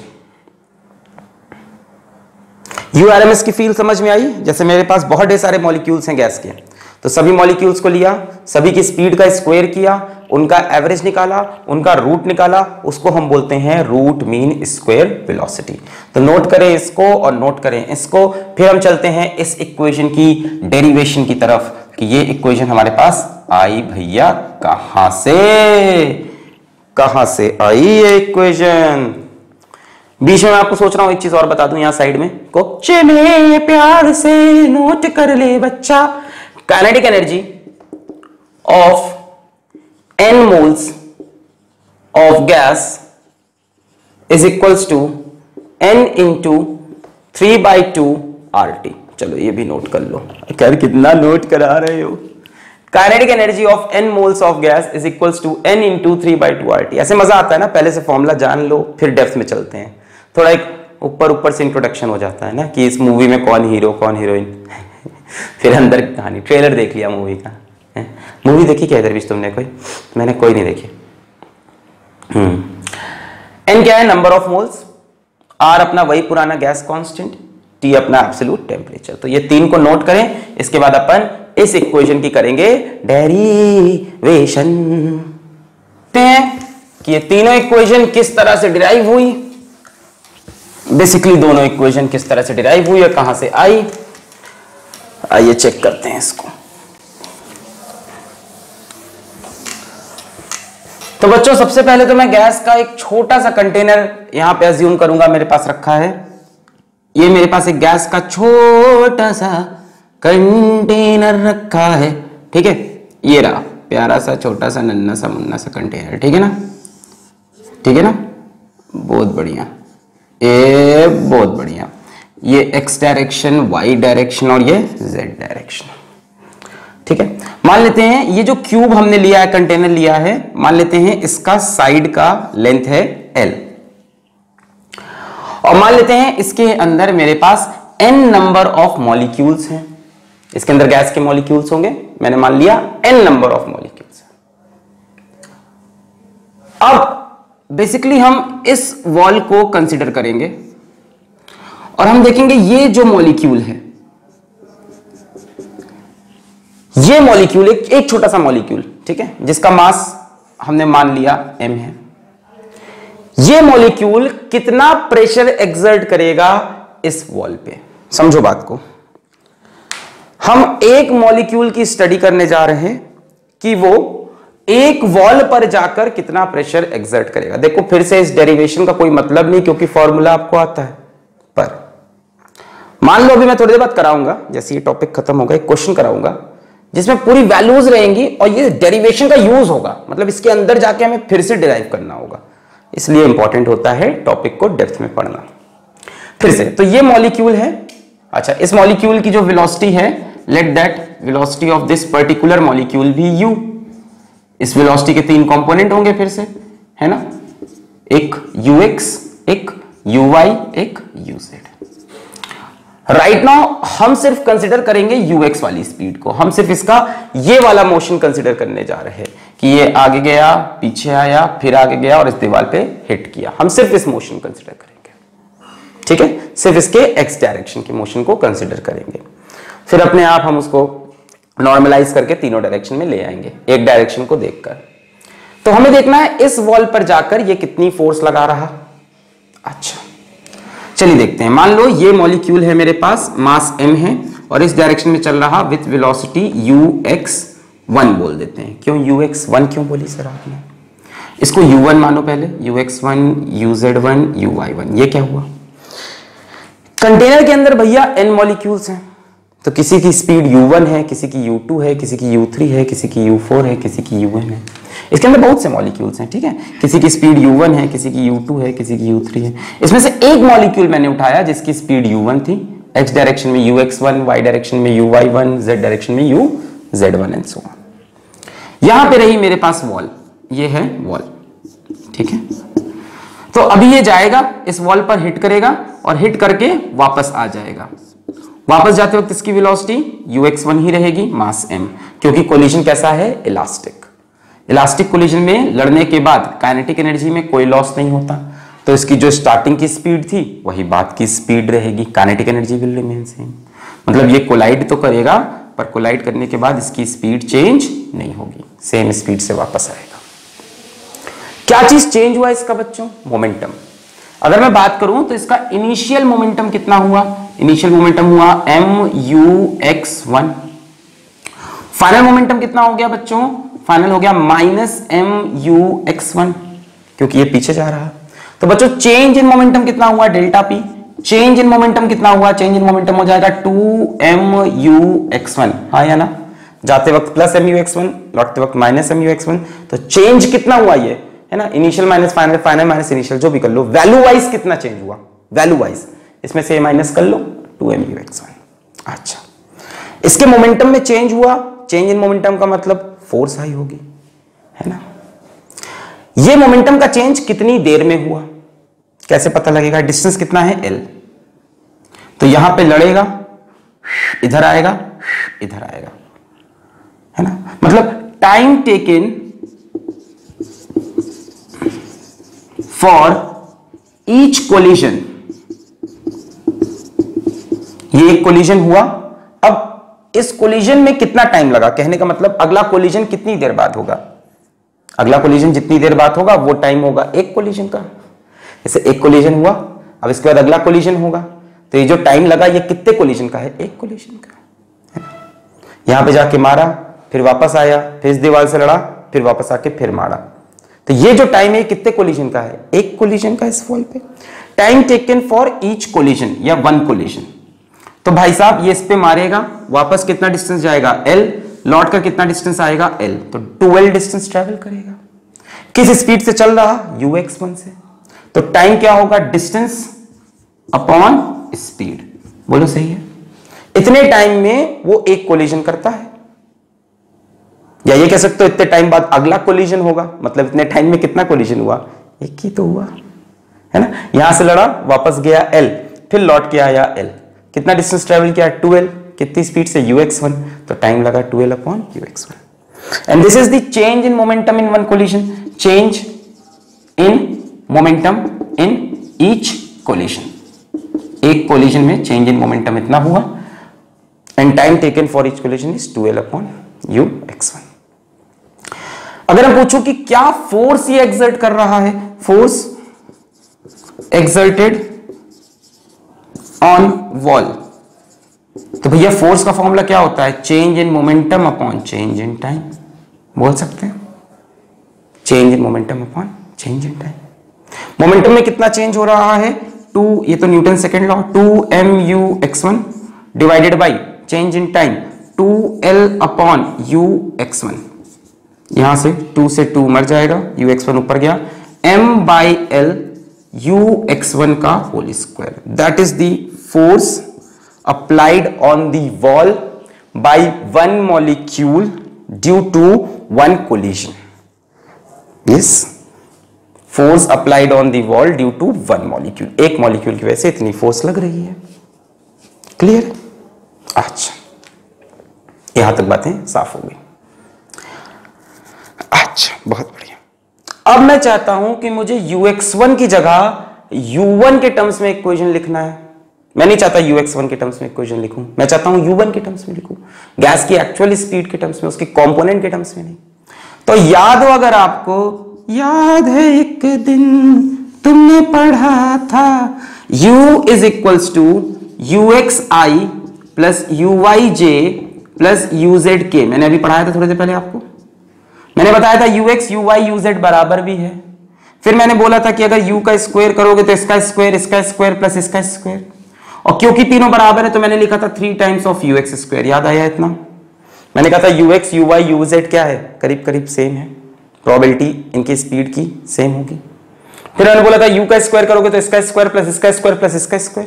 U R M S की field समझ में आई? जैसे मेरे पास बहुत ढेर सारे मॉलिक्यूल्स हैं गैस के, तो सभी मॉलिक्यूल्स को लिया, सभी की स्पीड का स्क्वायर किया, उनका एवरेज निकाला, उनका रूट निकाला, उसको हम बोलते हैं रूट मीन स्क्वायर वेलोसिटी। तो नोट करें इसको और नोट करें इसको। फिर हम चलते हैं इस इक्वेशन की डेरिवेशन की तरफ कि ये इक्वेशन हमारे पास आई भैया कहां से, कहां से आई ये इक्वेशन। बीच में मैं आपको सोच रहा हूं एक चीज और बता दूं, यहां साइड में कोचे में प्यार से नोट कर ले बच्चा। Kinetic energy of n moles of gas is equals to n into three by two R T। चलो ये भी नोट कर लो। यार कितना नोट करा रहे हो। Kinetic energy of n moles of gas is equals to n into three by two R T। ऐसे मजा आता है ना, पहले से फॉर्मूला जान लो फिर डेप्थ में चलते हैं। थोड़ा एक ऊपर ऊपर से इंट्रोडक्शन हो जाता है ना कि इस मूवी में कौन हीरो कौन हीरोइन फिर अंदर कहानी। ट्रेलर देख लिया मूवी का। मूवी देखी क्या इधर बीच तुमने? कोई? मैंने कोई नहीं देखी। हम्म एन क्या है? Number of moles. आर अपना वही पुराना गैस कांस्टेंट, टी अपना एब्सोल्यूट टेम्परेचर। तो ये तीन को नोट करें, इसके बाद अपन इस इक्वेशन की करेंगे डेरिवेशन कि ये तीनों इक्वेशन किस तरह से डिराइव हुई, बेसिकली दोनों इक्वेशन किस तरह से डिराइव हुई और कहां से आई। आइए चेक करते हैं इसको। तो बच्चों सबसे पहले तो मैं गैस का एक छोटा सा कंटेनर यहां पे अज्यूम करूंगा मेरे पास रखा है। ये मेरे पास एक गैस का छोटा सा कंटेनर रखा है, ठीक है। ये रहा प्यारा सा छोटा सा नन्ना सा मुन्ना सा कंटेनर, ठीक है ना, ठीक है ना, बहुत बढ़िया, ये बहुत बढ़िया। ये एक्स डायरेक्शन, वाई डायरेक्शन और ये जेड डायरेक्शन, ठीक है। मान लेते हैं ये जो क्यूब हमने लिया है, कंटेनर लिया है, मान लेते हैं इसका साइड का लेंथ है एल, और मान लेते हैं इसके अंदर मेरे पास n नंबर ऑफ मॉलिक्यूल्स हैं। इसके अंदर गैस के मॉलिक्यूल्स होंगे, मैंने मान लिया n नंबर ऑफ मॉलिक्यूल्स। अब बेसिकली हम इस वॉल को कंसीडर करेंगे और हम देखेंगे ये जो मॉलिक्यूल है, ये मॉलिक्यूल एक, एक छोटा सा मॉलिक्यूल, ठीक है, जिसका मास हमने मान लिया m है। ये मॉलिक्यूल कितना प्रेशर एक्सर्ट करेगा इस वॉल पे, समझो बात को। हम एक मॉलिक्यूल की स्टडी करने जा रहे हैं कि वो एक वॉल पर जाकर कितना प्रेशर एक्सर्ट करेगा। देखो फिर से इस डेरिवेशन का कोई मतलब नहीं, क्योंकि फॉर्मूला आपको आता है, पर मान लो अभी मैं थोड़ी देर बाद कराऊंगा, जैसे ये टॉपिक खत्म होगा एक क्वेश्चन कराऊंगा जिसमें पूरी वैल्यूज रहेंगी और ये डेरिवेशन का यूज होगा, मतलब इसके अंदर जाके हमें फिर से डिराइव करना होगा। इसलिए इंपॉर्टेंट होता है टॉपिक को डेप्थ में पढ़ना। फिर से तो ये मॉलिक्यूल है, अच्छा इस मॉलिक्यूल की जो वेलोसिटी है, let that velocity of this particular molecule भी u। इस वेलोसिटी के तीन कंपोनेंट होंगे फिर से, है ना, एक ux, एक uy, एक uz। राइट नाउ हम सिर्फ कंसिडर करेंगे ux वाली स्पीड को, हम सिर्फ इसका ये वाला मोशन कंसिडर करने जा रहे हैं कि ये आगे गया, पीछे आया, फिर आगे गया और इस दीवार पे हिट किया। हम सिर्फ इस मोशन कंसिडर करेंगे, ठीक है, सिर्फ इसके एक्स डायरेक्शन के मोशन को कंसिडर करेंगे। फिर अपने आप हम उसको नॉर्मलाइज करके तीनों डायरेक्शन में ले आएंगे एक डायरेक्शन को देखकर। तो हमें देखना है इस वॉल पर जाकर ये कितनी फोर्स लगा रहा। अच्छा चलिए देखते हैं। मान लो ये मॉलिक्यूल है मेरे पास, मास m है और इस डायरेक्शन में चल रहा विथ वेलोसिटी ux वन बोल देते हैं। क्यों ux वन क्यों बोली सर आपने? इसको u वन मानो पहले, ux one, uz one, uy one. ये क्या हुआ? कंटेनर के अंदर भैया n मॉलिक्यूल्स हैं, तो किसी की स्पीड u वन है, किसी की u टू है, किसी की u थ्री है, किसी की u फोर है, किसी की u n है। इसके अंदर बहुत से मॉलिक्यूल्स हैं, ठीक है, किसी की स्पीड u वन है, किसी की u टू है, किसी की u थ्री है। इसमें से एक मॉलिक्यूल मैंने उठाया जिसकी स्पीड u वन थी, x डायरेक्शन में ux वन, y डायरेक्शन में uy वन, z डायरेक्शन में uz one and so on. यहां पे रही मेरे पास वॉल, ये है वॉल, ठीक है। तो अभी ये जाएगा, इस वॉल पर हिट करेगा और हिट करके वापस आ जाएगा। वापस जाते वक्त इसकी वेलोसिटी ux वन ही रहेगी, मास m, क्योंकि कोलिजन कैसा है? इलास्टिक। इलास्टिक कोलिजन में लड़ने के बाद काइनेटिक एनर्जी में कोई लॉस नहीं होता, तो इसकी जो स्टार्टिंग की स्पीड थी वही बाद की स्पीड रहेगी, kinetic energy will remain same. मतलब ये कोलाइड तो करेगा, पर कोलाइड करने के बाद इसकी स्पीड चेंज नहीं होगी, सेम स्पीड से वापस आएगा। क्या चीज चेंज हुआ इसका बच्चों? मोमेंटम। अगर मैं बात करूं तो इसका इनिशियल मोमेंटम कितना हुआ? इनिशियल मोमेंटम हुआ m u x one. Final momentum कितना हो गया बच्चों? फाइनल हो गया minus m u x one, क्योंकि ये पीछे जा रहा है। तो बच्चों चेंज इन मोमेंटम कितना हुआ? Delta p. Change in momentum कितना हुआ? चेंज इन मोमेंटम हो जाएगा two m u x one, हाँ या ना? जाते वक्त plus m u x one, लौटते वक्त minus m u x one. तो चेंज कितना हुआ ये, है ना? Initial minus final, final minus initial, जो भी कर लो, वैल्यू वाइज कितना चेंज हुआ? वैल्यू वाइज इसमें से माइनस कर लो, two m u x one. अच्छा, इसके मोमेंटम में चेंज हुआ, चेंज इन मोमेंटम का मतलब फोर्स आई होगी, है ना? ये मोमेंटम का चेंज कितनी देर में हुआ, कैसे पता लगेगा? डिस्टेंस कितना है? L। तो यहां पे लड़ेगा, इधर आएगा, इधर आएगा, है ना? मतलब time taken for each collision ये एक कोलिजन हुआ। अब इस कोलिजन में कितना टाइम लगा, कहने का मतलब अगला कोलिजन कितनी देर बाद होगा, अगला कोलिजन जितनी देर बाद होगा वो टाइम होगा एक कोलिजन का। जैसे एक कोलिजन हुआ, अब इसके बाद अगला कोलिजन होगा, तो ये जो टाइम लगा ये कितने कोलिजन का है, एक कोलिजन का है ना। यहां पे जाके मारा, फिर वापस आया, फिर इस दीवार से लड़ा, फिर वापस आके फिर मारा, तो ये जो टाइम है कितने कोलिजन का है, एक कोलिजन का इस वॉल पे। Time taken for each collision या वन कोलिजन। तो भाई साहब ये इस पे मारेगा, वापस कितना डिस्टेंस जाएगा L, लौट कर कितना डिस्टेंस आएगा L, तो ट्वेल्व डिस्टेंस ट्रेवल करेगा। किस स्पीड से चल रहा, यू एक्स वन से। तो टाइम क्या होगा, डिस्टेंस अपॉन स्पीड। बोलो सही है। इतने टाइम में वो एक कोलिजन करता है, या ये कह सकते हो इतने टाइम बाद अगला कोलिजन होगा, मतलब इतने टाइम में कितना कोलिजन हुआ, एक ही तो हुआ है ना। यहां से लड़ा, वापस गया L, फिर लौट के आया L, कितना डिस्टेंस ट्रेवल किया, ट्वेल्व, कितनी स्पीड से, यू एक्स वन, तो टाइम लगा twelve upon u x one. And this is the change in momentum in one collision, change in momentum in each collision. एक कोलिजन में change in momentum इतना हुआ, and time taken for each collision is twelve upon u x one. अगर हम पूछो कि क्या force ये एक्सर्ट कर रहा है, फोर्स एक्सर्टेड ऑन वॉल, तो भैया फोर्स का फॉर्मूला क्या होता है, change in momentum upon change in time. बोल सकते हैं change in momentum upon change in time. Momentum में कितना चेंज हो रहा है, टू, ये तो Newton second law, two m u x one divided by change in time two l upon u x one. यहां से टू से टू मर जाएगा, यू एक्स वन ऊपर गया, m by l u x one का whole square. That is the force applied on the wall by one molecule due to one collision. Yes, force applied on the wall due to one molecule. एक molecule की वजह से इतनी force लग रही है। Clear? अच्छा, यहां तक बातें साफ हो गई। अच्छा, बहुत बढ़िया। अब मैं चाहता हूं कि मुझे यू एक्स वन की जगह यू वन के टर्म्स में इक्वेशन लिखना है। मैं नहीं चाहता यू एक्स वन के टर्म्स में इक्वेशन लिखूं, मैं चाहता हूं यू वन के टर्म्स में लिखूं, गैस की एक्चुअल स्पीड के टर्म्स में, उसके कंपोनेंट के टर्म्स में नहीं। तो याद हो, अगर आपको याद है एक दिन तुमने पढ़ा था u is equals to u x i plus u y j plus u z k. मैंने अभी पढ़ाया था थोड़ी देर पहले आपको, मैंने बताया था u x u y u z बराबर भी है। फिर मैंने बोला था कि अगर u का स्क्वायर करोगे तो इसका स्क्वायर, इसका स्क्वायर प्लस इसका स्क्वायर, और क्योंकि तीनों बराबर है तो मैंने लिखा था three times of you x square. याद आया इतना? मैंने कहा था u x u y u z क्या है, करीब करीब सेम है, प्रोबेबिलिटी इनकी स्पीड की सेम होगी। फिर मैंने बोला था u का स्क्वायर करोगे तो इसका स्क्वायर प्लस इसका स्क्वायर प्लस इसका स्क्वायर,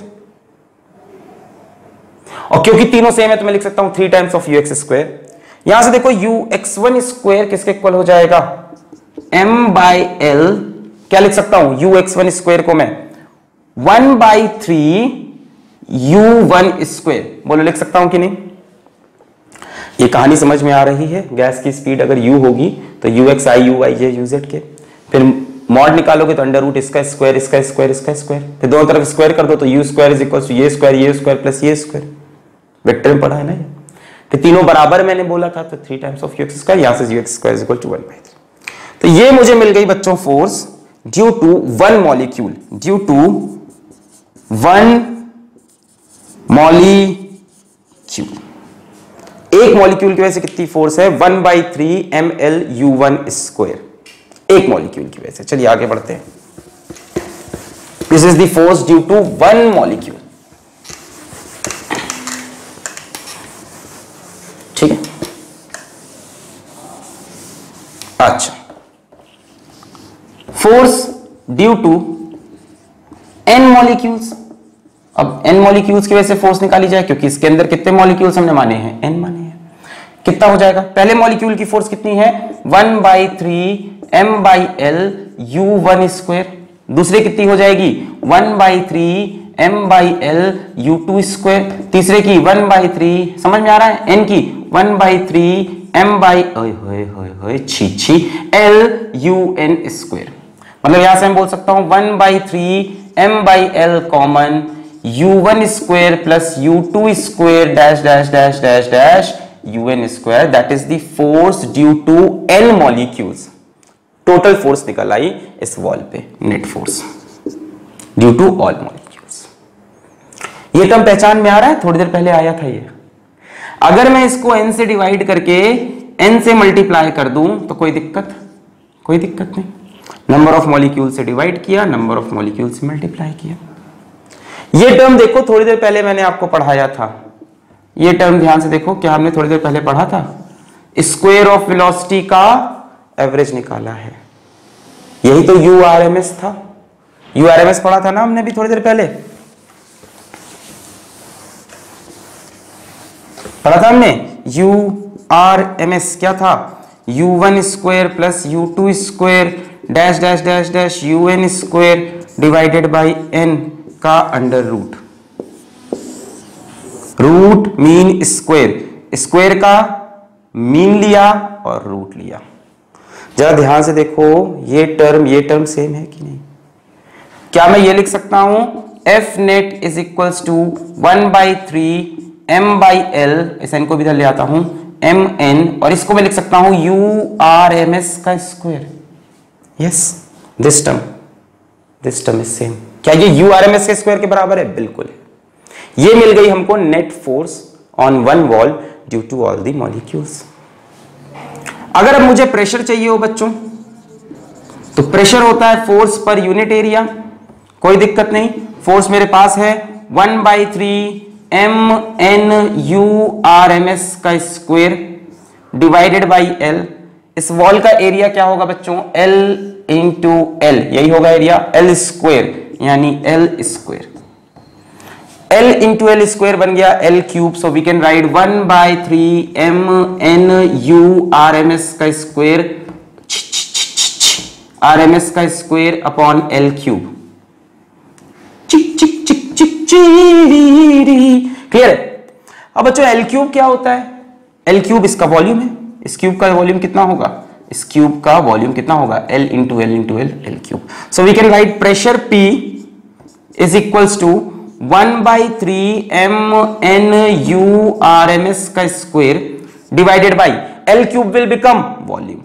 और क्योंकि तीनों सेम है तो मैं लिख सकता हूं three times of you x square. यहां से देखो यू एक्स वन स्क्वायर किसके इक्वल हो जाएगा, m बाई एल, क्या लिख सकता हूं, यू एक्स वन स्क्वायर को मैं one by three u one square, बोलो लिख सकता हूं कि नहीं? ये कहानी समझ में आ रही है? गैस की स्पीड अगर u होगी तो u x i u y j u z k, फिर मॉड निकालोगे तो अंडर रूट इसका स्क्वायर इसका स्क्वायर इसका स्क्वायर, फिर दोनों तरफ स्क्वायर कर दो तो u square is equal to ये स्क्वायर ये स्क्वायर प्लस ये स्क्वायर। वेक्टर में पढ़ा है ना ये। फिर तीनों बराबर मैंने बोला था तो three times of you x square, यहां से u x square is equal to one by three. तो ये मुझे मिल गई बच्चों force due to one molecule, due to one molecule. एक मॉलिक्यूल की वजह से कितनी फोर्स है, one by three m l u one square, एक मॉलिक्यूल की वजह से। चलिए आगे बढ़ते हैं। This is the force due to one molecule. ठीक है, अच्छा, force due to n molecules. अब एन मॉलिक्यूल्स की वजह से फोर्स निकाली जाए, क्योंकि इसके अंदर कितने मॉलिक्यूल्स हमने माने हैं, एन माने हैं। कितना हो जाएगा, पहले मॉलिक्यूल की फोर्स कितनी है, one by three m by l u one square, दूसरे कितनी हो जाएगी, one by three m by l u two square, तीसरे की वन बाई थ्री, समझ में आ रहा है, एन की one by three m by छी छी एल यू एन स्क्वायर। मतलब यहां से मैं बोल सकता हूं one by three m by l common, u one square plus you two square dash dash dash dash dash you N square, that is the force due to n molecules. Total force निकल आई इस wall पे, net force due to all molecules. ये term पहचान में आ रहा है, थोड़ी देर पहले आया था ये। अगर मैं इसको n से डिवाइड करके n से मल्टीप्लाई कर दूं तो कोई दिक्कत कोई दिक्कत नहीं। नंबर ऑफ मॉलिक्यूल से डिवाइड किया, नंबर ऑफ मॉलिक्यूल से मल्टीप्लाई किया। ये टर्म देखो थोड़ी देर पहले मैंने आपको पढ़ाया था। ये टर्म ध्यान से देखो, क्या हमने थोड़ी देर पहले पढ़ा था? स्क्वायर ऑफ वेलोसिटी का एवरेज निकाला है। यही तो यू आर एम एस था। यू आर एम एस पढ़ा था ना हमने भी थोड़ी देर पहले, पढ़ा था हमने। यू आर एम एस क्या था? U one square plus you two square dash dash dash dash you N square divided by n का under root. Root mean square, square का मीन लिया और रूट लिया। जरा ध्यान से देखो, ये टर्म ये टर्म सेम है कि नहीं? क्या मैं ये लिख सकता हूं f net is equals to one by three m by l, इस एन को भी इधर ले आता हूं एम एन, और इसको मैं लिख सकता हूं यू आर एम एस का square. Yes, this term this term is same. क्या ये यू आर एम एस के स्क्वायर के बराबर है? बिल्कुल है। ये मिल गई हमको net force on one wall due to all the molecules. अगर अब मुझे प्रेशर चाहिए हो बच्चों, तो प्रेशर होता है फोर्स पर यूनिट एरिया। कोई दिक्कत नहीं, फोर्स मेरे पास है one by three M N you R M S का स्क्वायर डिवाइडेड बाई एल। इस वॉल का एरिया क्या होगा बच्चों? एल इंटू एल, यही होगा एरिया, एल स्क्वायर यानी l square. L into l square बन गया l cube, so we can write one by three M N you R M S का स्क्वायर आर एम एस का square upon l cube. Clear है? अब बच्चों L cube क्या होता है? एल क्यूब इसका वॉल्यूम है। इस क्यूब का वॉल्यूम कितना होगा? इस क्यूब का वॉल्यूम कितना होगा? L into l into l, l cube. So we can write pressure P is equals to one by three M N you R M S का square divided by l cube will become volume.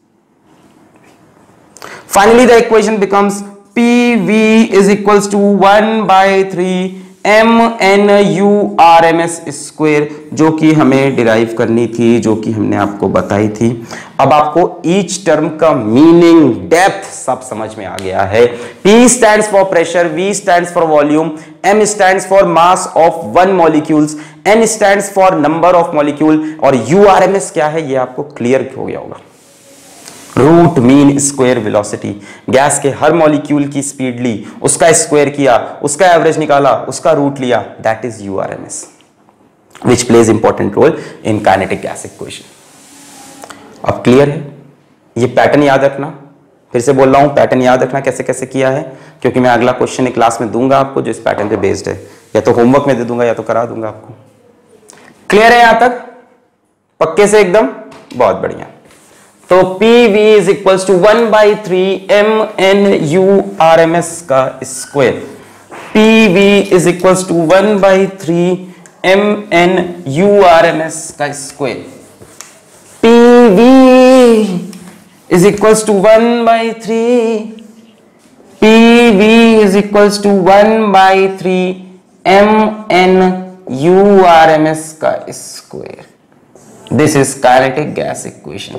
Finally the equation becomes p v is equals to one by three M N you R M S square, जो कि हमें derive करनी थी, जो कि हमने आपको बताई थी। अब आपको ईच टर्म का मीनिंग, डेप्थ सब समझ में आ गया है। P stands for pressure, V stands for volume, M stands for mass of one molecules, N stands for number of molecule, और U R M S क्या है ये आपको क्लियर हो गया होगा। Root mean square velocity, gas के हर मॉलिक्यूल की स्पीड ली, उसका स्क्वायर किया, उसका एवरेज निकाला, उसका रूट लिया, that is you R M s, which plays important role in kinetic gas equation. अब क्लियर है? ये पैटर्न याद रखना, फिर से बोल रहा हूं पैटर्न याद रखना कैसे कैसे किया है, क्योंकि मैं अगला क्वेश्चन एक क्लास में दूंगा आपको जो इस पैटर्न पे बेस्ड है, या तो होमवर्क में दे दूंगा या तो करा दूंगा आपको। क्लियर है यहां तक? पक्के से एकदम? बहुत बढ़िया। तो P V is equals to one by three M N you R M S का square. P V is equals to one by three M N you R M S का square. P V is equals to one by three P V is equals to one by three M N you R M S का square. This is kinetic gas equation.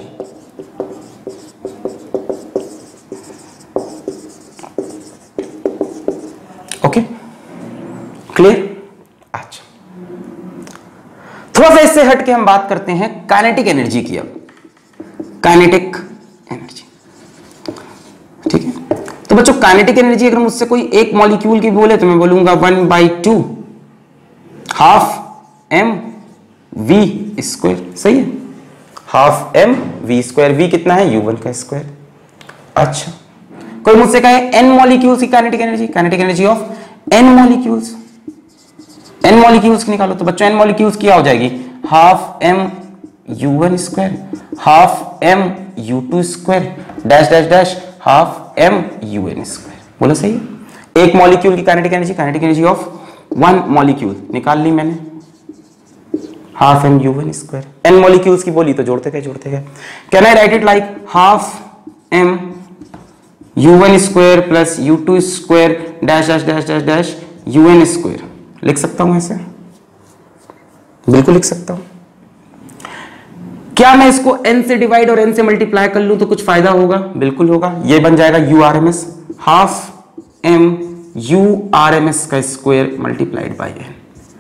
Okay, clear? अच्छा, थोड़ा सा इससे हट के हम बात करते हैं काइनेटिक एनर्जी की। अब काइनेटिक एनर्जी, ठीक है? तो बच्चों काइनेटिक एनर्जी अगर मुझसे कोई एक मॉलिक्यूल की बोले तो मैं बोलूंगा one by two half M we square. सही है? Half M we square, v कितना है? यू वन का स्क्वायर। अच्छा, कोई मुझसे कहे एन मॉलिक्यूल्स की kinetic energy, kinetic energy of N molecules, N molecules की निकालो, तो बच्चों एन मॉलिक्यूल्स क्या हो जाएगी? Half M you one square, half M you two square dash dash dash half M u N square. बोलो सही है? एक मॉलिक्यूल की kinetic energy, kinetic energy of one molecule निकाल ली मैंने, half M you one square, N molecules की बोली तो जोड़ते गए जोड़ते गए। Can I write it like half M you one square plus you two square dash dash dash dash dash you N square, लिख सकता हूं ऐसे? बिल्कुल लिख सकता हूं। क्या मैं इसको n से डिवाइड और n से मल्टीप्लाई कर लूं तो कुछ फायदा होगा? बिल्कुल होगा। ये बन जाएगा U R M S, half M U R M S का स्क्वायर मल्टीप्लाइड बाई एन।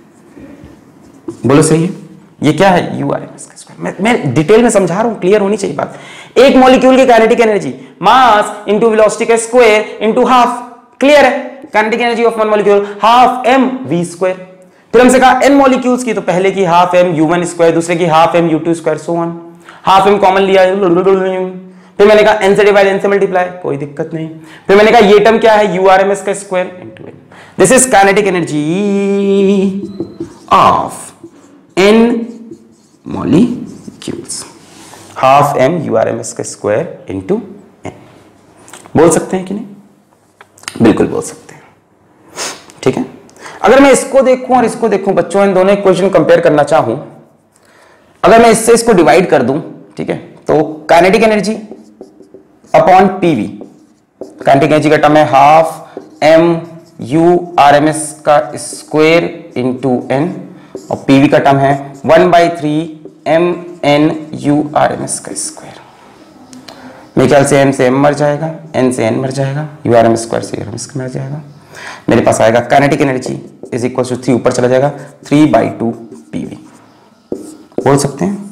बोलो सही है? ये क्या है? यू आर एम एस का स्क्वायर। मैं मैं डिटेल में समझा रहा हूं, क्लियर होनी चाहिए बात। एक मॉलिक्यूल की kinetic energy mass into velocity का स्क्वायर इंटू हाफ, क्लियर है? Kinetic energy of one molecule half M we square. फिर हमसे कहा एन मॉलिक्यूल्स की, तो पहले की half M you one square, दूसरे की half M you two square, so on. Half M common लिया, फिर मैंने कहा एन से डिवाइड एन से मल्टीप्लाई, कोई दिक्कत नहीं। फिर मैंने कहा ये टर्म क्या है? यू आर एम एस का square into N. This is kinetic energy of N molecules, half M U R M S का स्क्वायर इनटू एन। बोल सकते हैं कि नहीं? बिल्कुल बोल सकते हैं, ठीक है। अगर मैं इसको देखूं और इसको देखूं बच्चों, इन दोनों इक्वेशन कंपेयर करना चाहूं, अगर मैं इससे इसको डिवाइड कर दूं, ठीक है, तो kinetic energy upon PV, kinetic energy का टर्म है half M U R M S का स्क्वायर इंटू एन, और पीवी का टर्म है one by three M N you R M S का स्क्वायर। मेरे ख्याल से एम से एम मर जाएगा, एन से एन मर जाएगा, यू आर एम स्क्वायर से यू आर एम मर जाएगा। मेरे पास आएगा kinetic energy is equal to three, ऊपर चला जाएगा थ्री बाई टू पीवी। बोल सकते हैं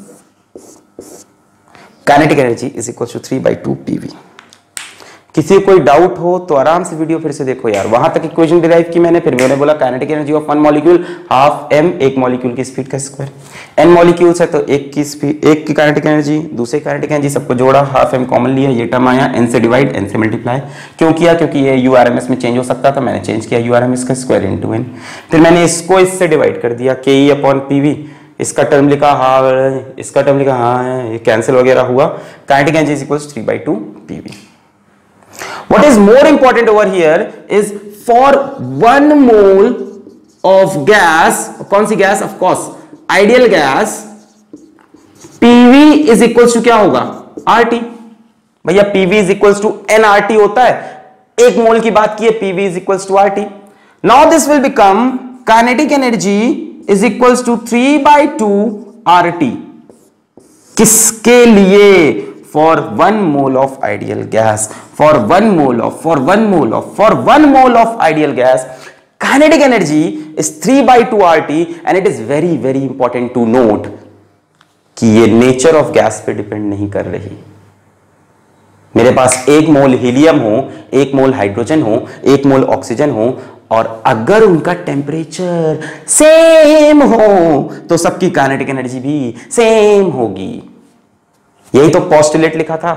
kinetic energy is equal to three by two PV. किसी को कोई डाउट हो तो आराम से वीडियो फिर से देखो यार, वहां तक इक्वेशन डिराइव की मैंने, फिर मैंने बोला kinetic energy of one molecule half M, एक मॉलिक्यूल की स्पीड का स्क्वायर, एन मॉलिक्यूल्स है तो एक की स्पीड, एक की काइनेटिक एनर्जी, दूसरे काइनेटिक एनर्जी, सबको जोड़ा, हाफ एम कॉमन लिया, ये टर्म आया, एन से डिवाइड एन से मल्टीप्लाई। क्यों किया? क्योंकि ये यू आर एम एस में चेंज हो सकता था, मैंने चेंज किया यू आर एम एस का स्क्वायर इंटू एन। फिर मैंने इसको इससे डिवाइड कर दिया, के ई अपॉन पीवी, इसका टर्म लिखा हाँ, इसका टर्म लिखा हाँ, ये कैंसिल वगैरह हुआ, kinetic energy is equal to three by two PV. What is more important over here is for one mole of gas, कौन सी gas? Of course, ideal gas, P V is equals to क्या होगा? R T। भैया P V is equals to N R T होता है, एक mole की बात की है, P V is equals to R T। Now this will become kinetic energy is equals to three by two R T। किसके लिए? For one mole of ideal gas, for one mole of, for one mole of, for one mole of ideal gas, kinetic energy is three by two R T, and it is very very important to note कि ये nature of gas पे depend नहीं कर रही। मेरे पास एक मोल helium हो, एक मोल हाइड्रोजन हो, एक मोल ऑक्सीजन हो, और अगर उनका टेम्परेचर सेम हो तो सबकी काइनेटिक एनर्जी भी सेम होगी। यही तो पोस्टुलेट लिखा था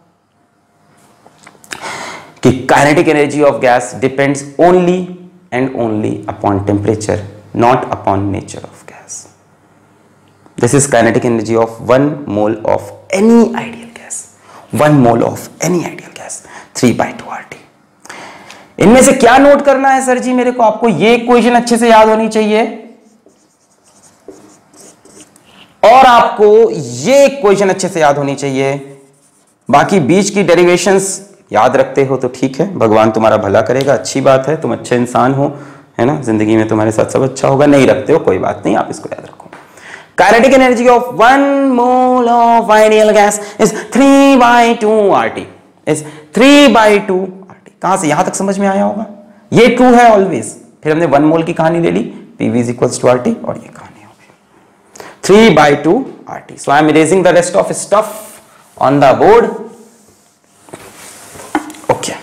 कि kinetic energy of gas depends only and only upon temperature, not upon nature of gas. This is kinetic energy of one mole of any ideal gas, one mole of any ideal gas, three by two R T. इनमें से क्या note करना है sir जी मेरे को? आपको ये equation अच्छे से याद होनी चाहिए, और आपको ये इक्वेशन अच्छे से याद होनी चाहिए। बाकी बीच की डेरिवेशंस याद रखते हो तो ठीक है, भगवान तुम्हारा भला करेगा, अच्छी बात है, तुम अच्छे इंसान हो, है ना, जिंदगी में तुम्हारे साथ सब अच्छा होगा। नहीं रखते हो कोई बात नहीं, आप इसको याद रखो। Kinetic energy of one mole of ideal gas is three by two R T, is three by two R T. कहां से? यहां तक समझ में आया होगा, ये ट्रू है ऑलवेज। फिर हमने वन मोल की कहानी ले ली, PV is equals to R T, और ये कहानी three by two R T. So I am erasing the rest of stuff on the board. Okay.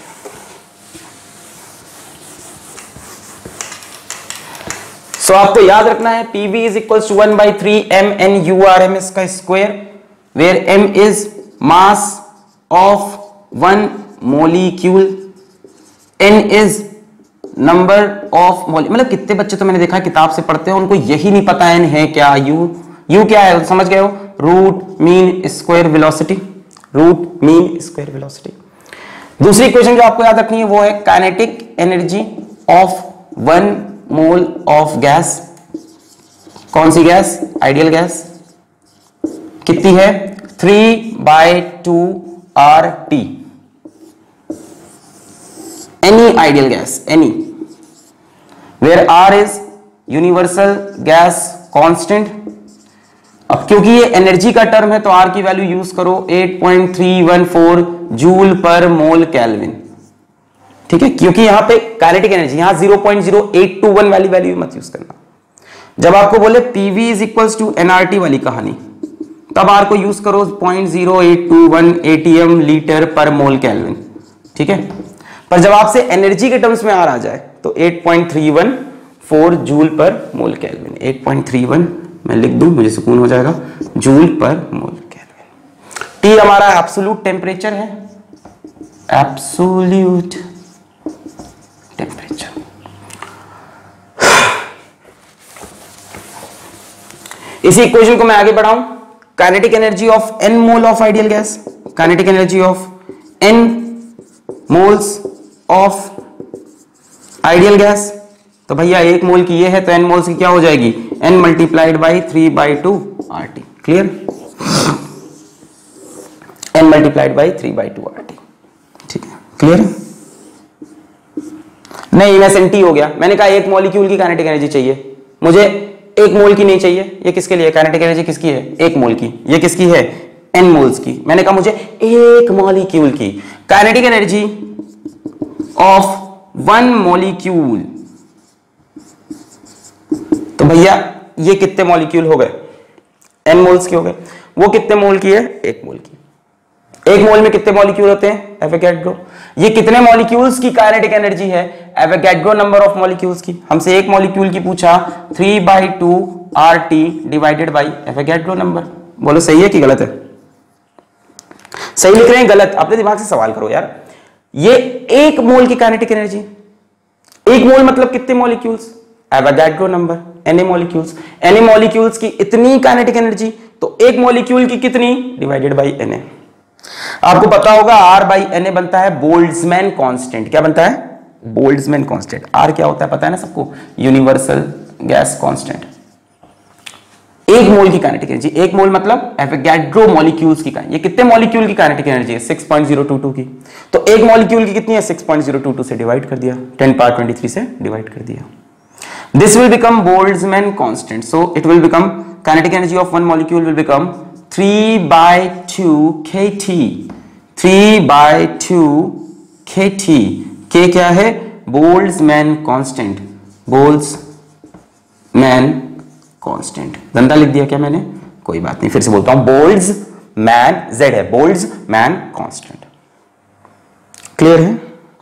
So आपको याद रखना है P V is equals to one by three M N U R M S का square, where M is mass of one molecule, N is number of mole। मतलब कितने बच्चे तो मैंने देखा है किताब से पढ़ते हो, उनको यही नहीं पता N है क्या, U U क्या है समझ गए हो? Root mean square velocity, root mean square velocity. दूसरी इक्वेशन जो आपको याद रखनी है वो है kinetic energy of one mole of gas, कौन सी गैस? आइडियल गैस, कितनी है? Three by two R T, any ideal gas, any, where R is universal gas constant. अब क्योंकि ये एनर्जी का टर्म है तो आर की वैल्यू यूज करो eight point three one four joule per mole kelvin, ठीक है, क्योंकि यहां पे काइनेटिक एनर्जी, यहां zero point zero eight two one वाली वैल्यू मत यूज करना। जब आपको बोले PV is equals to NRT वाली कहानी, तब आर को यूज करो point zero eight two one ATM litre per mole kelvin, ठीक है। पर जब आपसे एनर्जी के टर्म्स में आर आ जाए तो eight point three one four joule per mole kelvin, eight point three one मैं लिख दूं, मुझे सुकून हो जाएगा, joule per mole kelvin. T हमारा एब्सोल्यूट टेम्परेचर है, एब्सोल्यूट टेम्परेचर। इसी इक्वेशन को मैं आगे बढ़ाऊं, kinetic energy of N mole of ideal gas, kinetic energy of N moles of ideal gas, तो भैया एक मोल की ये है तो एन मोल्स की क्या हो जाएगी? N multiplied by three by two R T, clear? N multiplied by three by two R T, ठीक है, क्लियर? नहीं, मैं सेंटी हो गया, मैंने कहा एक मॉलिक्यूल की काइनेटिक एनर्जी चाहिए, मुझे एक मोल की नहीं चाहिए। ये किसके लिए? काइनेटिक एनर्जी किसकी है? एक मोल की। ये किसकी है? एन मोल्स की। मैंने कहा मुझे एक मॉलिक्यूल की kinetic energy of one molecule, तो भैया ये कितने मॉलिक्यूल हो गए? एन मोल्स के हो गए। वो कितने मोल की है? एक मोल की। एक मोल में कितने मॉलिक्यूल होते हैं? एवोगैड्रो। ये कितने मॉलिक्यूल्स की काइनेटिक एनर्जी है? एवोगैड्रो नंबर ऑफ मॉलिक्यूल्स की। हमसे एक मॉलिक्यूल की पूछा, three by two R T divided by Avogadro number. बोलो सही है कि गलत है? सही लिख रहे हैं गलत? अपने दिमाग से सवाल करो यार। ये एक मोल की काइनेटिक एनर्जी, एक मोल मतलब कितने molecules? Avogadro number, N molecules. N molecules की इतनी काइनेटिक एनर्जी, तो एक मॉलिक्यूल की कितनी? Divided by N. आपको पता होगा आर बाई एन बनता है बोल्ट्जमैन कांस्टेंट। क्या बनता है? Boltzmann constant. आर क्या होता है पता है ना सबको? Universal gas constant. एक मोल की काइनेटिक एनर्जी, एक मोल मतलब एवोगैड्रो मॉलिक्यूल्स की। ये कितने मॉलिक्यूल की काइनेटिक एनर्जी है? Six point zero two two की। तो एक मॉलिक्यूल की कितनी है? Six point zero two two से डिवाइड कर दिया, टेन पावर ट्वेंटी थ्री से डिवाइड कर दिया। This will become Boltzmann constant. So it will become kinetic energy of one molecule will become three by two K T. three by two K T. K क्या है? Boltzmann constant. Boltzmann constant. गंदा लिख दिया क्या मैंने? कोई बात नहीं, फिर से बोलता हूं। Boltzmann, Z है, Boltzmann constant. क्लियर है?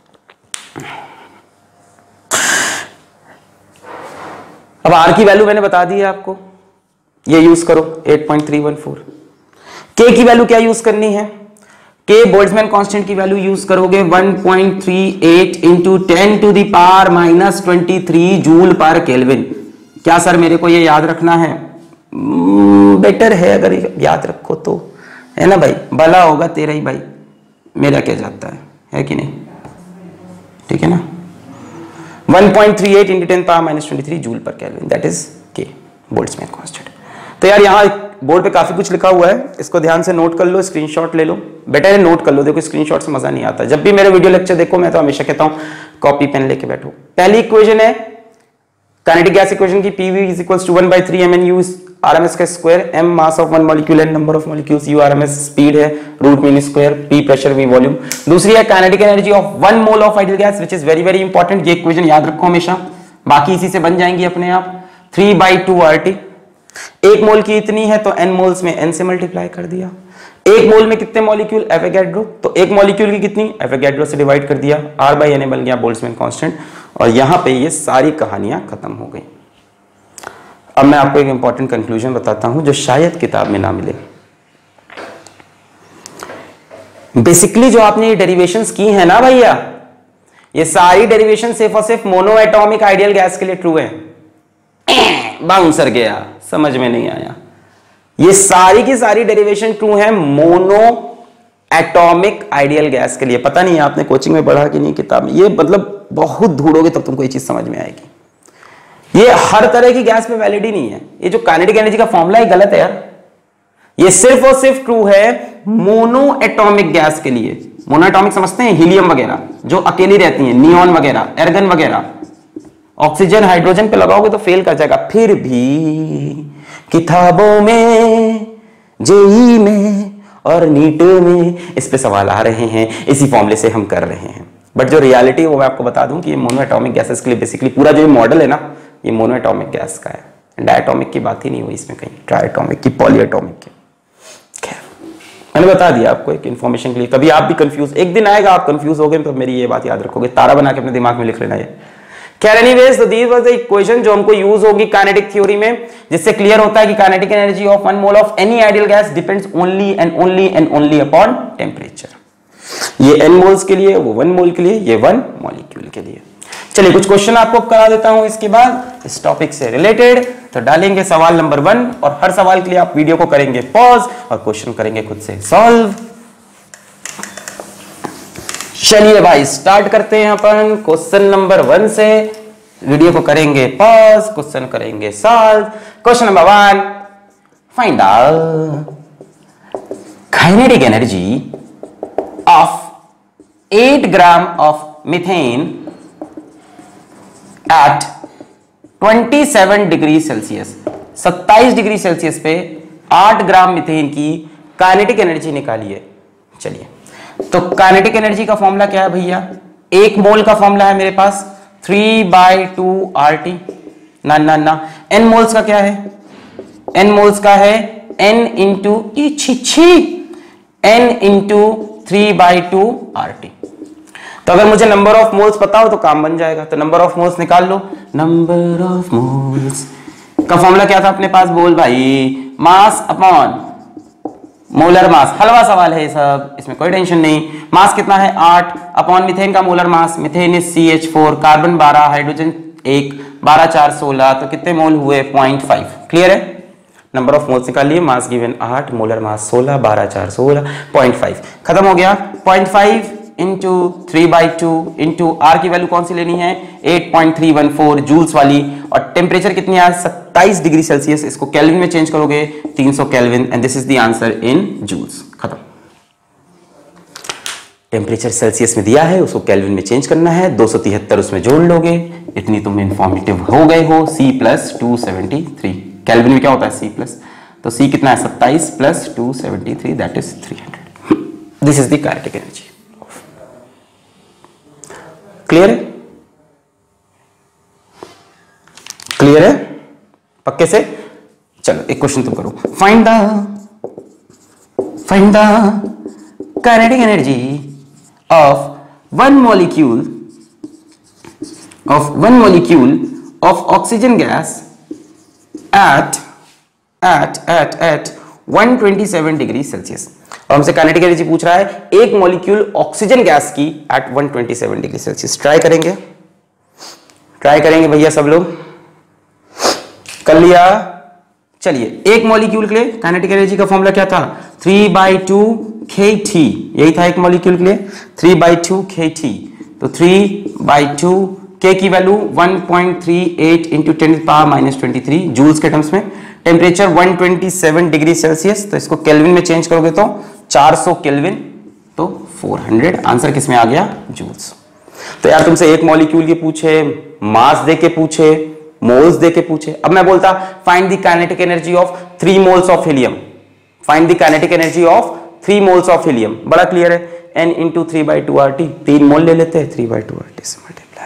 अब आर की वैल्यू मैंने बता दी है आपको, ये यूज करो eight point three one four. K की वैल्यू क्या यूज करनी है? के बोल्ट्जमैन कांस्टेंट की वैल्यू यूज करोगे one point three eight into ten to the power minus twenty three joule per kelvin. क्या सर मेरे को ये याद रखना है? बेटर है अगर याद रखो तो, है ना भाई? भला होगा तेरा ही भाई, मेरा क्या जाता है, है कि नहीं? ठीक है ना? One point three eight into ten power minus twenty three joule per kelvin, that is K, Boltzmann constant. तो यार यहाँ बोर्ड पे काफी कुछ लिखा हुआ है, इसको ध्यान से नोट कर लो, स्क्रीनशॉट ले लो। बेटर है नोट कर लो, देखो स्क्रीनशॉट से मजा नहीं आता। जब भी मेरे वीडियो लेक्चर देखो मैं तो हमेशा कहता हूँ कॉपी पेन लेके बैठो। पहली इक्वेशन है काइनेटिक गैस इक्वेशन की, PV is equals to one by three M N U RMS का square, M mass of one molecule and number of molecules, U RMS speed है, root mean square, P pressure, V volume. दूसरी है kinetic energy of one mole of ideal gas, which is very very important. ये equation याद रखो हमेशा, बाकी इसी से बन जाएंगी अपने आप। Three by two R T, एक मोल की इतनी है तो एन मोल्स में एन से मल्टीप्लाई कर दिया। एक मोल में कितने मॉलिक्यूल? एवोगैड्रो, तो एक मॉलिक्यूल की कितनी? एवोगैड्रो से डिवाइड कर दिया, आर बाई एन बन गया बोल्ट्जमैन कांस्टेंट। और यहां पे ये सारी कहानियां खत्म हो गई। अब मैं आपको एक इंपॉर्टेंट कंक्लूजन बताता हूं जो शायद किताब में ना मिले। बेसिकली जो आपने ये डेरिवेशंस की है ना भैया, ये सारी डेरिवेशन सिर्फ और सिर्फ मोनो एटॉमिक आइडियल गैस के लिए ट्रू है। बाउंसर गया, समझ में नहीं आया। ये सारी की सारी डेरिवेशन ट्रू है मोनो एटॉमिक आइडियल गैस के लिए। पता नहीं आपने कोचिंग में पढ़ा कि नहीं किताब में, ये मतलब बहुत ढूंढोगे तब तुमको ये चीज समझ में आएगी। ये हर तरह की गैस में वैलिड ही नहीं है। ये जो काइनेटिक एनर्जी का फॉर्मूला है गलत है यार। ये सिर्फ और सिर्फ ट्रू है मोनो एटॉमिक गैस के लिए। मोनो एटॉमिक समझते हैं, हीलियम वगैरह जो अकेली रहती हैं, नियॉन वगैरह, एर्गन वगैरह। ऑक्सीजन हाइड्रोजन पे लगाओगे तो फेल कर जाएगा। फिर भी किताबों में, जेई में और नीट में इस पे सवाल आ रहे हैं, इसी फॉर्मूले से हम कर रहे हैं। बट जो रियलिटी है वो मैं आपको बता दूं कि ये मोनो एटॉमिक गैसेस के लिए बेसिकली पूरा जो मॉडल है ना, ये मोनो एटॉमिक गैस का है। डायटोमिक की बात ही नहीं हुई इसमें कहीं, ट्राइएटॉमिक की, पॉलीएटॉमिक की। मैंने बता दिया आपको एक इंफॉर्मेशन के लिए। कभी आप भी कंफ्यूज, एक दिन आएगा आप कंफ्यूज हो गए तो मेरी ये बात याद रखोगे, तारा बना के अपने दिमाग में लिख लेना ये। खैर एनीवेज, तो दीस वाज द इक्वेशन जो हमको यूज होगी काइनेटिक थ्योरी में, जिससे क्लियर होता है कि kinetic energy of one mole of any ideal gas depends only and only and only upon temperature. ये एन मोल्स के लिए, वो वन मोल के लिए, ये वन मॉलिक्यूल के लिए। चलिए कुछ क्वेश्चन आपको करा देता हूं इसके बाद इस टॉपिक से रिलेटेड। तो डालेंगे सवाल नंबर वन, और हर सवाल के लिए आप वीडियो को करेंगे पॉज और क्वेश्चन करेंगे खुद से सॉल्व। चलिए भाई स्टार्ट करते हैं अपन क्वेश्चन नंबर वन से। वीडियो को करेंगे पॉज, क्वेश्चन करेंगे solve. Question number one, find out kinetic energy of eight gram of methane at सत्ताईस डिग्री सेल्सियस। सत्ताईस डिग्री सेल्सियस पे आठ ग्राम मीथेन की काइनेटिक एनर्जी निकालिए। चलिए, तो काइनेटिक एनर्जी का फॉर्मूला क्या है भैया? एक मोल का फॉर्मूला है मेरे पास three by two R T. ना ना ना, एन मोल्स का क्या है? एन मोल्स का है एन इंटू छी N into three by two R T. तो अगर मुझे नंबर ऑफ मोल्स पता हो तो काम बन जाएगा। तो नंबर ऑफ मोल्स निकाल लो। नंबर ऑफ मोल्स का फॉर्मूला क्या था अपने पास? बोल भाई, मास अपॉन मोलर मास। हलवा सवाल है ये सब, इसमें कोई टेंशन नहीं। मास कितना है? आठ, अपॉन मीथेन का molar mass. Methane is C H four, carbon बारह, हाइड्रोजन एक, बारह चार सोलह, तो कितने मोल हुए? Point five. क्लियर है? नंबर ऑफ मोल्स निकाल लिए। मास गिवन आठ, मोलर मास सोलह, बारह चार सोलह, पॉइंट फाइव। खत्म हो गया। Point five into three by two into R की वैल्यू कौन सी लेनी है? Eight point three one four joules वाली। और टेम्परेचर कितनी है? सत्ताईस डिग्री सेल्सियस। इसको केल्विन में चेंज करोगे तीन सौ kelvin, and this is the answer in joules. खत्म। टेम्परेचर सेल्सियस में दिया है, उसको केल्विन में चेंज करना है। दो सौ तिहत्तर उसमें जोड़ लोगे, इतनी तुम इंफॉर्मेटिव हो गए हो। C plus two seventy three, kelvin में क्या होता है? C plus. तो सी कितना है? सत्ताईस plus two seventy three, that is three hundred. This is the kinetic energy. Clear है? क्लियर है पक्के से? चलो एक क्वेश्चन तुम करो। Find the find the kinetic energy of one molecule of one molecule of oxygen gas at at at at one twenty seven degree Celsius. और हमसे काइनेटिक एनर्जी पूछ रहा है एक मॉलिक्यूल ऑक्सीजन गैस की at one twenty seven degree Celsius. Try करेंगे try करेंगे भैया सब लोग। कर लिया? चलिए, एक मॉलिक्यूल के लिए काइनेटिक एनर्जी का फॉर्मूला क्या था? Three by two K T. यही था एक मॉलिक्यूल के लिए, three by two K T. तो थ्री बाई टू, के की value one point three eight into ten power minus twenty three joules के टर्म्स में। Temperature one twenty seven degree Celsius, तो इसको केल्विन में चेंज करोगे तो चार सौ केल्विन, तो फोर हंड्रेड। आंसर किस में आ गया? जूल्स। तो यार तुमसे एक मॉलिक्यूल के पूछे, मास दे के पूछे, मोल्स दे के पूछे। अब मैं बोलता find the kinetic energy of three moles of helium. Find the kinetic energy of three moles of helium. बड़ा क्लियर है। N into three by two R T, तीन मोल ले लेते हैं, three by two R T से multiply.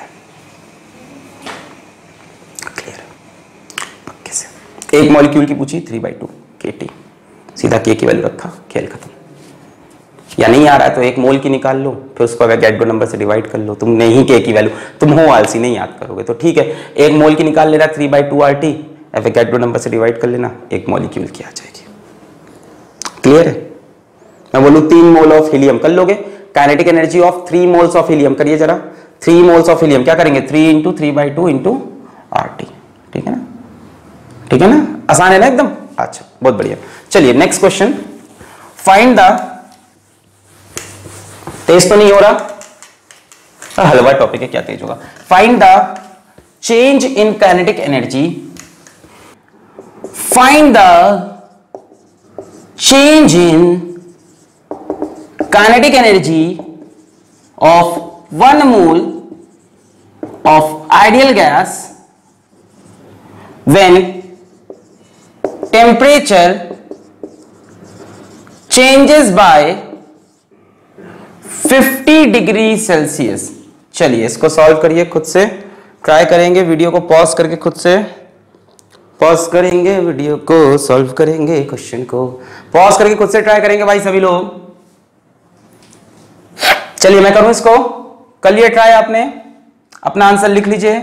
Clear है पक्के से? एक मॉलिक्यूल की पूछी, three by two K T, सीधा के की वैल्यू रखा, खेल खत्म। या नहीं आ रहा है तो एक मोल की निकाल लो, फिर उसको एवोगाड्रो नंबर से डिवाइड कर लो। तुम नहीं के की वैल्यू, तुम हो आलसी, नहीं याद करोगे तो ठीक है। एक मोल की निकाल ले रहा three by two R T, Avogadro number से डिवाइड कर लेना, एक मॉलिक्यूल की आ जाएगी। क्लियर है? मैं बोलूं तीन मोल ऑफ हीलियम, कर लोगे? Kinetic energy of three moles of helium करिए जरा। थ्री मोल्स ऑफ हीलियम क्या करेंगे? Three into three by two into R T. ठीक है ना? ठीक है ना? आसान है ना एकदम? अच्छा, बहुत बढ़िया। चलिए नेक्स्ट क्वेश्चन। फाइंड द, तेज तो नहीं हो रहा, हलवा टॉपिक है, क्या तेज होगा? Find the change in kinetic energy, find the change in kinetic energy of one mole of ideal gas when temperature changes by fifty degree Celsius. चलिए इसको सॉल्व करिए, खुद से ट्राई करेंगे, वीडियो को पॉज करके खुद से पॉज करेंगे, वीडियो को सॉल्व करेंगे, क्वेश्चन को पॉज करके खुद से ट्राई करेंगे भाई सभी लोग। चलिए मैं करूं इसको, कर लिए ट्राई आपने, अपना आंसर लिख लीजिए।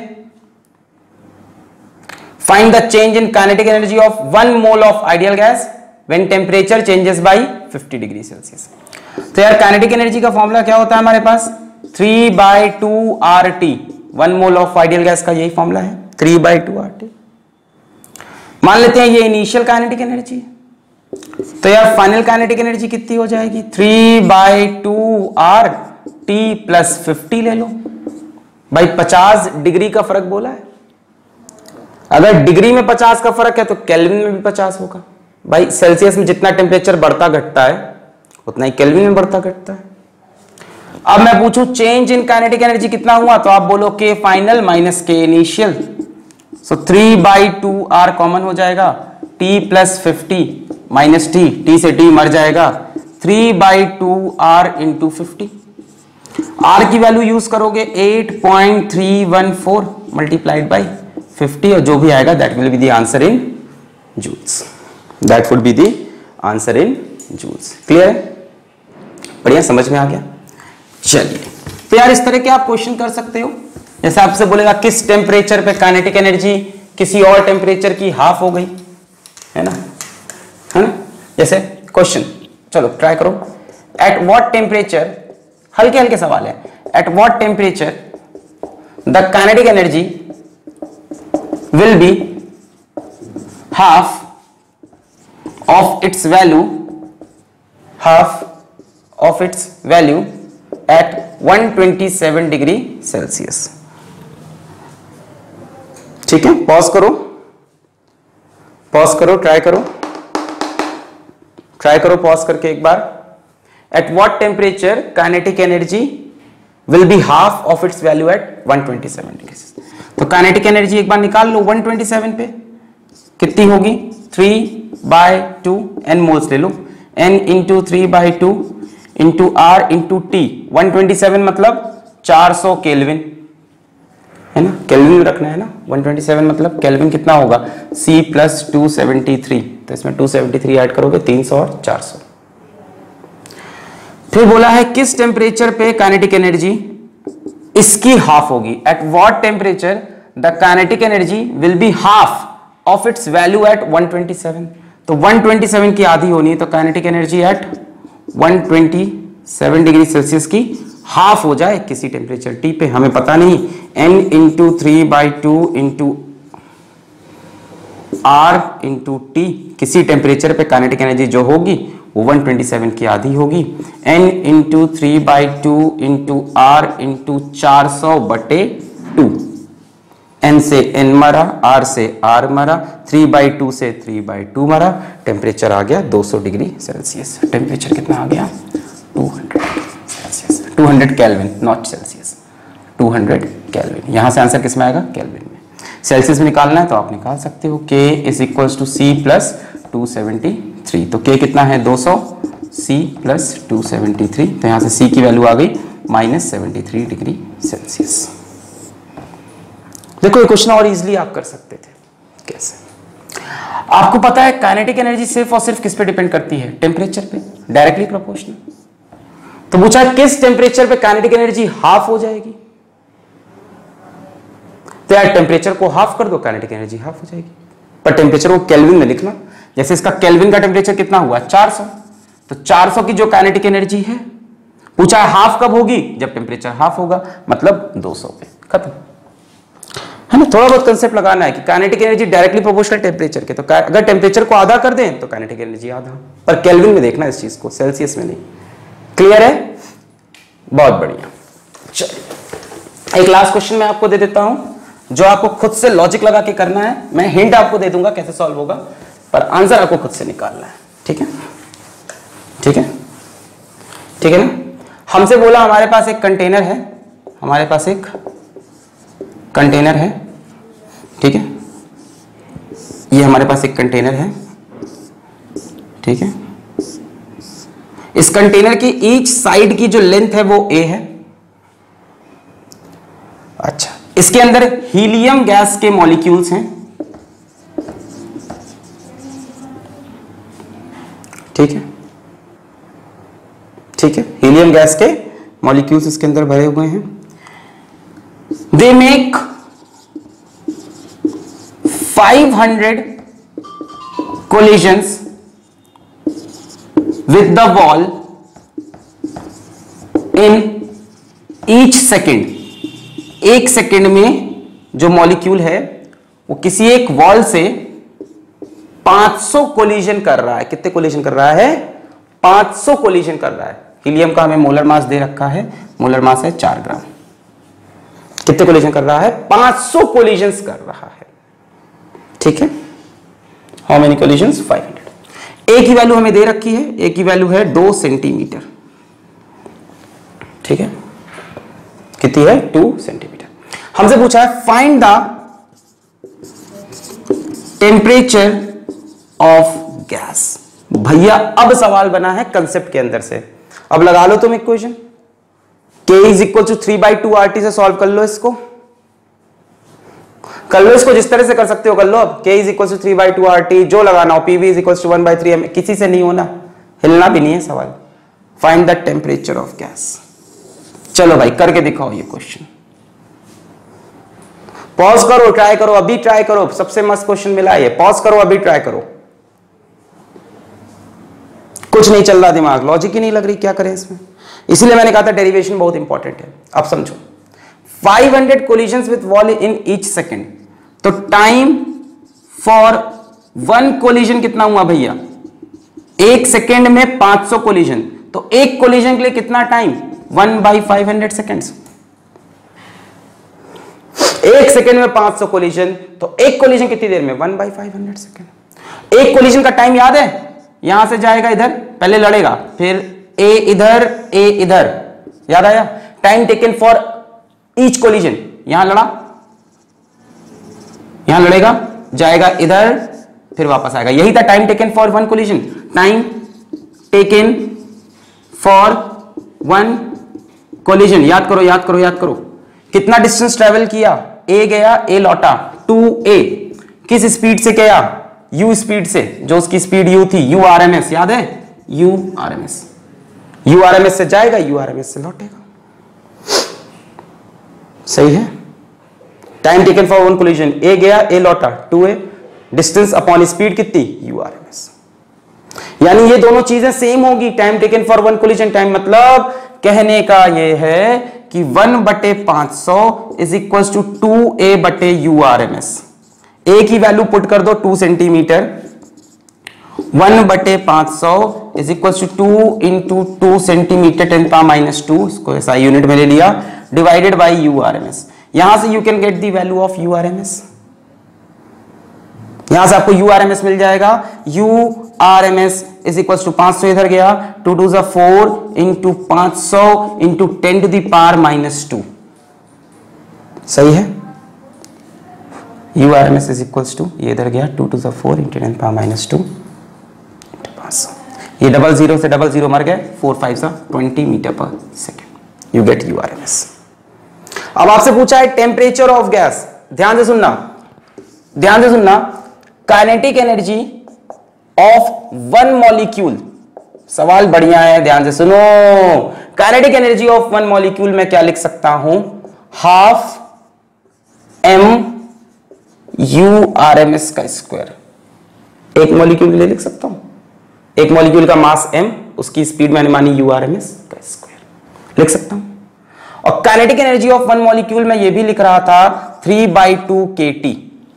Find the change in kinetic energy of one mole of ideal gas when temperature changes by fifty degree Celsius. तो यार काइनेटिक एनर्जी का फॉर्मूला क्या होता है हमारे पास, three by two R T, one mole of ideal gas का यही फॉर्मूला है, three by two R T. मान लेते हैं ये इनिशियल काइनेटिक एनर्जी, तो यार फाइनल काइनेटिक एनर्जी कितनी हो जाएगी, three by two R T plus fifty ले लो भाई, पचास डिग्री का फर्क बोला है, अगर डिग्री में पचास का फर्क है तो केल्विन में भी पचास होगा भाई। सेल्सियस में जितना टेम्परेचर बढ़ता घटता है उतना ही केल्विन में बढ़ता घटता है। अब मैं पूछूं चेंज इन काइनेटिक एनर्जी कितना हुआ, तो आप बोलो K final minus K initial, so three by two R common हो जाएगा, T plus fifty minus T, T से टी मर जाएगा, three by two R into fifty. R की वैल्यू यूज करोगे eight point three one four multiplied by fifty, और जो भी आएगा that will be the answer in joules, that would be the answer in joules. Clear है, बढ़िया, समझ में आ गया। चलिए तो यार इस तरह के आप क्वेश्चन कर सकते हो, जैसे आपसे बोलेगा किस टेम्परेचर पे काइनेटिक एनर्जी किसी और टेम्परेचर की हाफ हो गई, है ना, है ना, जैसे क्वेश्चन, चलो ट्राई करो। एट व्हाट टेम्परेचर, हल्के हल्के सवाल है, at what temperature the kinetic energy will be half of its value, half of its value at one twenty-seven degree Celsius. ठीक है, पॉज करो, पॉज करो, ट्राई करो, ट्राई करो पॉज करके एक बार। At what temperature kinetic energy will be half of its value at one twenty seven degree. तो काइनेटिक एनर्जी एक बार निकाल लो, वन ट्वेंटी सेवन पे कितनी होगी, three by two, N moles ले लो, N into three by two into R into T, one twenty seven मतलब चार सौ केल्विन, है ना, केल्विन में रखना है ना, वन ट्वेंटी सेवन मतलब केल्विन कितना होगा, C plus two seventy three, तो इसमें टू सेवेंटी थ्री ऐड करोगे तीन सौ और चार सौ। फिर बोला है किस टेम्परेचर पे काइनेटिक एनर्जी इसकी हाफ होगी, at what temperature the kinetic energy will be half of its value at one twenty seven. तो वन ट्वेंटी सेवन की आधी होनी है, तो kinetic energy at one twenty seven degree Celsius की हाफ हो जाए किसी टेम्परेचर टी पे, हमें पता नहीं, N into three by two into R into T, किसी टेम्परेचर पे काइनेटिक एनर्जी जो होगी वो वन ट्वेंटी सेवन की आधी होगी, N into three by two into R into चार सौ बटे टू, एन से एन मरा, आर से आर मरा, थ्री बाई टू से थ्री बाई टू मरा, टेम्परेचर आ गया दो सौ डिग्री सेल्सियस। टेम्परेचर कितना आ गया, two hundred Celsius, two hundred kelvin, not Celsius, two hundred kelvin. यहां से आंसर किस में आएगा, केल्विन में। सेल्सियस में निकालना है तो आप निकाल सकते हो, K is equals to C plus two seventy three, तो K कितना है दो सौ, C plus two seventy three, तो यहां से C की वैल्यू आ गई minus seventy three degree Celsius. देखो ये क्वेश्चन और इजीली आप कर सकते थे, कैसे, आपको पता है काइनेटिक एनर्जी सिर्फ और सिर्फ किस पे डिपेंड करती है, टेम्परेचर पे, डायरेक्टली प्रोपोर्शनल। तो पूछा किस टेम्परेचर पे काइनेटिक एनर्जी हाफ हो जाएगी, तो यार टेम्परेचर को हाफ कर दो, काइनेटिक एनर्जी हाफ हो जाएगी, पर टेम्परेचर को केल्विन में लिखना, जैसे इसका केल्विन का टेम्परेचर कितना हुआ चार सौ, तो चार सौ की जो काइनेटिक एनर्जी है पूछा हाफ कब होगी, जब टेम्परेचर हाफ होगा, मतलब दो सौ पे, खत्म, है ना। थोड़ा बहुत कंसेप्ट लगाना है कि kinetic energy directly proportional temperature के, तो अगर टेम्परेचर को आधा कर दें तो काइनेटिक एनर्जी आधा, पर केल्विन में देखना इस चीज को, सेल्सियस में नहीं। क्लियर है, बहुत बढ़िया। चलिए एक लास्ट क्वेश्चन मैं आपको दे देता हूं, जो आपको खुद से लॉजिक लगा के करना है। मैं हिंट आपको दे दूंगा कैसे सॉल्व होगा, पर आंसर आपको खुद से निकालना है। ठीक है, ठीक है, ठीक है ना। हमसे बोला हमारे पास एक कंटेनर है, हमारे पास एक कंटेनर है, ठीक है, ये हमारे पास एक कंटेनर है, ठीक है। इस कंटेनर की ईच साइड की जो लेंथ है वो a है। अच्छा, इसके अंदर हीलियम गैस के मॉलिक्यूल्स हैं, ठीक है, ठीक है, हीलियम गैस के मॉलिक्यूल्स इसके अंदर भरे हुए हैं। They make five hundred collisions with the wall in each second। एक सेकेंड में जो मॉलिक्यूल है वो किसी एक वॉल से पाँच सौ कोलिजन कर रहा है। कितने कोलिजन कर रहा है? पाँच सौ कोलिजन कर रहा है। हीलियम का हमें मोलर मास दे रखा है, मोलर मास है चार ग्राम। कितने कोलिजन कर रहा है? पाँच सौ कोलिजन्स कर रहा है, ठीक है। How many collisions? Five hundred. A की वैल्यू हमें दे रखी है, ए की वैल्यू है दो सेंटीमीटर, ठीक है। कितनी है? Two centimetre. हमसे पूछा है find the temperature of gas. भैया अब सवाल बना है कंसेप्ट के अंदर से। अब लगा लो तुम equation, K is equal to three by two R T से सॉल्व कर लो इसको, कर लो इसको, जिस तरह से कर सकते हो कर लो। अब K is equal to three by two R T जो लगाना हो, P V is equal to one by three M, किसी से नहीं होना, हिलना भी नहीं है सवाल। Find the temperature of gas. चलो भाई करके दिखाओ ये क्वेश्चन। पॉज करो, ट्राई करो, अभी ट्राई करो, सबसे मस्त क्वेश्चन मिला है ये। पॉज करो, अभी ट्राई करो। कुछ नहीं चल रहा दिमाग, लॉजिक ही नहीं लग रही, क्या करें इसमें। इसलिए मैंने कहा था डेरिवेशन बहुत इंपॉर्टेंट है। अब समझो, five hundred collisions with wall in each second, तो टाइम फॉर वन कोलिजन कितना हुआ भैया? एक सेकेंड में पांच सौ कोलिजन, तो एक कोलिजन के लिए कितना time? One by five hundred seconds. एक सेकेंड में पांच सौ कोलिजन, तो एक कोलिजन कितनी देर में? One by five hundred second. एक कोलिजन का टाइम याद है? यहां से जाएगा इधर, पहले लड़ेगा, फिर ए इधर, ए इधर, याद आया? Time taken for each collision, यहां लड़ा, यहां लड़ेगा, जाएगा इधर, फिर वापस आएगा। यही था time taken for one collision. Time taken for one collision, याद करो, याद करो, याद करो। कितना डिस्टेंस ट्रेवल किया? ए गया, ए लौटा, टू ए। किस स्पीड से गया? यू स्पीड से, जो उसकी स्पीड यू थी, यू आर एम एस, याद है? U R M S, U R M S से जाएगा, यू आर एम एस से लौटेगा। सही है। Time taken for one collision, A गया, ए लौटा, two A. Distance upon speed कितनी? U R M S. यानी ये दोनों चीजें सेम होगी। Time taken for one collision, time मतलब कहने का ये है कि वन बटे पांच सौ is equal to two A बटे U R M S. A की वैल्यू पुट कर दो टू सेंटीमीटर, वन बटे पांच सौ is equal to two into two centimetre ten power minus two, इसको ऐसा यूनिट में ले लिया, divided by U R M S. यहां से you can get the value of you R M S. यहां से आपको यू आर एम एस मिल जाएगा। U R M S is equal to पांच सौ, इधर गया, टू टू जा फोर इंटू पांच सौ into ten to the power minus two. सही है। U R M S is equal to, ये इधर गया, टू टू जा four into ten power minus two, पांच सौ। ये डबल जीरो से डबल जीरो मर गए, फोर फाइव सा ट्वेंटी मीटर पर second. You get U R M S. अब आपसे पूछा है टेम्परेचर ऑफ गैस। ध्यान से सुनना, ध्यान से सुनना। Kinetic energy of one molecule, सवाल बढ़िया है, ध्यान से सुनो। Kinetic energy of one molecule में क्या लिख सकता हूं? Half M U R M S का स्क्वायर। एक मॉलिक्यूल के लिए लिख सकता हूं। एक मॉलिक्यूल का मास m, उसकी स्पीड मैंने मानी यू आर एम एस का स्क्वायर, लिख सकता हूं। और kinetic energy of one molecule में यह भी लिख रहा था three by two K T.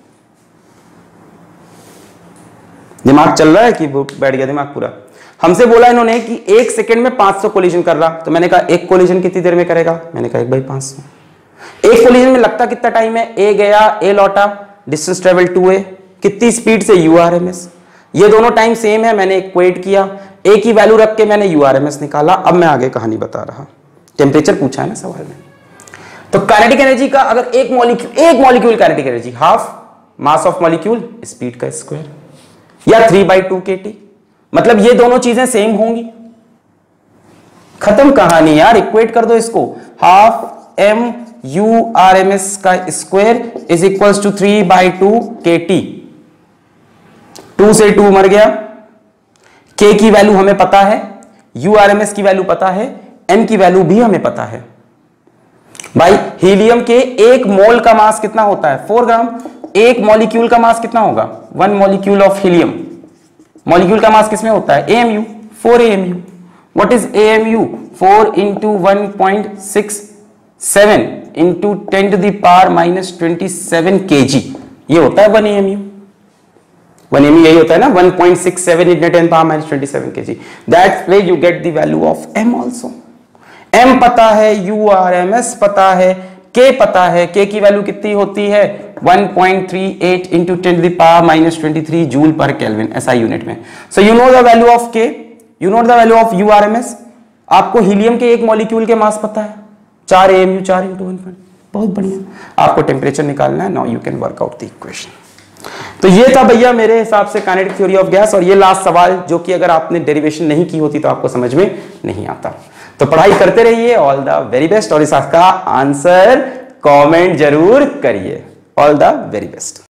दिमाग चल रहा है कि बैठ गया दिमाग पूरा? हमसे बोला इन्होंने कि एक सेकंड में पांच सौ कोलिजन कर रहा, तो मैंने कहा एक कोलिजन कितनी देर में करेगा? मैंने कहा एक बाई पांच सौ। एक कोलिजन में लगता कितना टाइम है, ए गया ए लौटा, डिस्टेंस ट्रेवल टू ए, कितनी स्पीड से, यू आर एम एस। ये दोनों टाइम सेम है, मैंने इक्वेट किया, ए की वैल्यू रख के मैंने यू आर एम एस निकाला। अब मैं आगे कहानी बता रहा, टेम्परेचर पूछा है ना सवाल में। तो काइनेटिक एनर्जी का अगर एक मॉलिक्यूल एक molecule kinetic energy half mass of molecule speed का स्क्वायर, या three by two K T, मतलब ये दोनों चीजें सेम होंगी। खत्म कहानी यार, इक्वेट कर दो इसको, half M U R M S का square is equals to three by two K T. Two से टू मर गया, के की वैल्यू हमें पता है, यू आर एम एस की वैल्यू पता है, एम की वैल्यू भी हमें पता है। भाई हीलियम के एक मोल का मास कितना होता है, फोर ग्राम। एक मॉलिक्यूल का मास कितना होगा, one molecule of helium. Molecule का मास किसमें होता है, AMU, four AMU. What is AMU, four into one point six seven into ten to the power minus twenty seven KG, ये होता है वन एएमयू। वन एएमयू यही होता है ना, one point six seven into ten power minus twenty seven kg. That's way you get the value of m also. M पता है, U R M S पता है, के पता है, के की वैल्यू कितनी होती है, one point three eight into ten to the power minus twenty three joule per kelvin, SI unit में। So you know the value of k, you know the value of you R M s. आपको helium के एक molecule के मास पता है, चार AMU, चार into one point, बहुत बढ़िया। आपको टेम्परेचर निकालना है, now you can work out the equation. तो ये था भैया मेरे हिसाब से काइनेटिक थ्योरी ऑफ गैस, और ये लास्ट सवाल जो कि अगर आपने डेरिवेशन नहीं की होती तो आपको समझ में नहीं आता। तो पढ़ाई करते रहिए, ऑल द वेरी बेस्ट, और इसका आंसर कमेंट जरूर करिए। All the very best.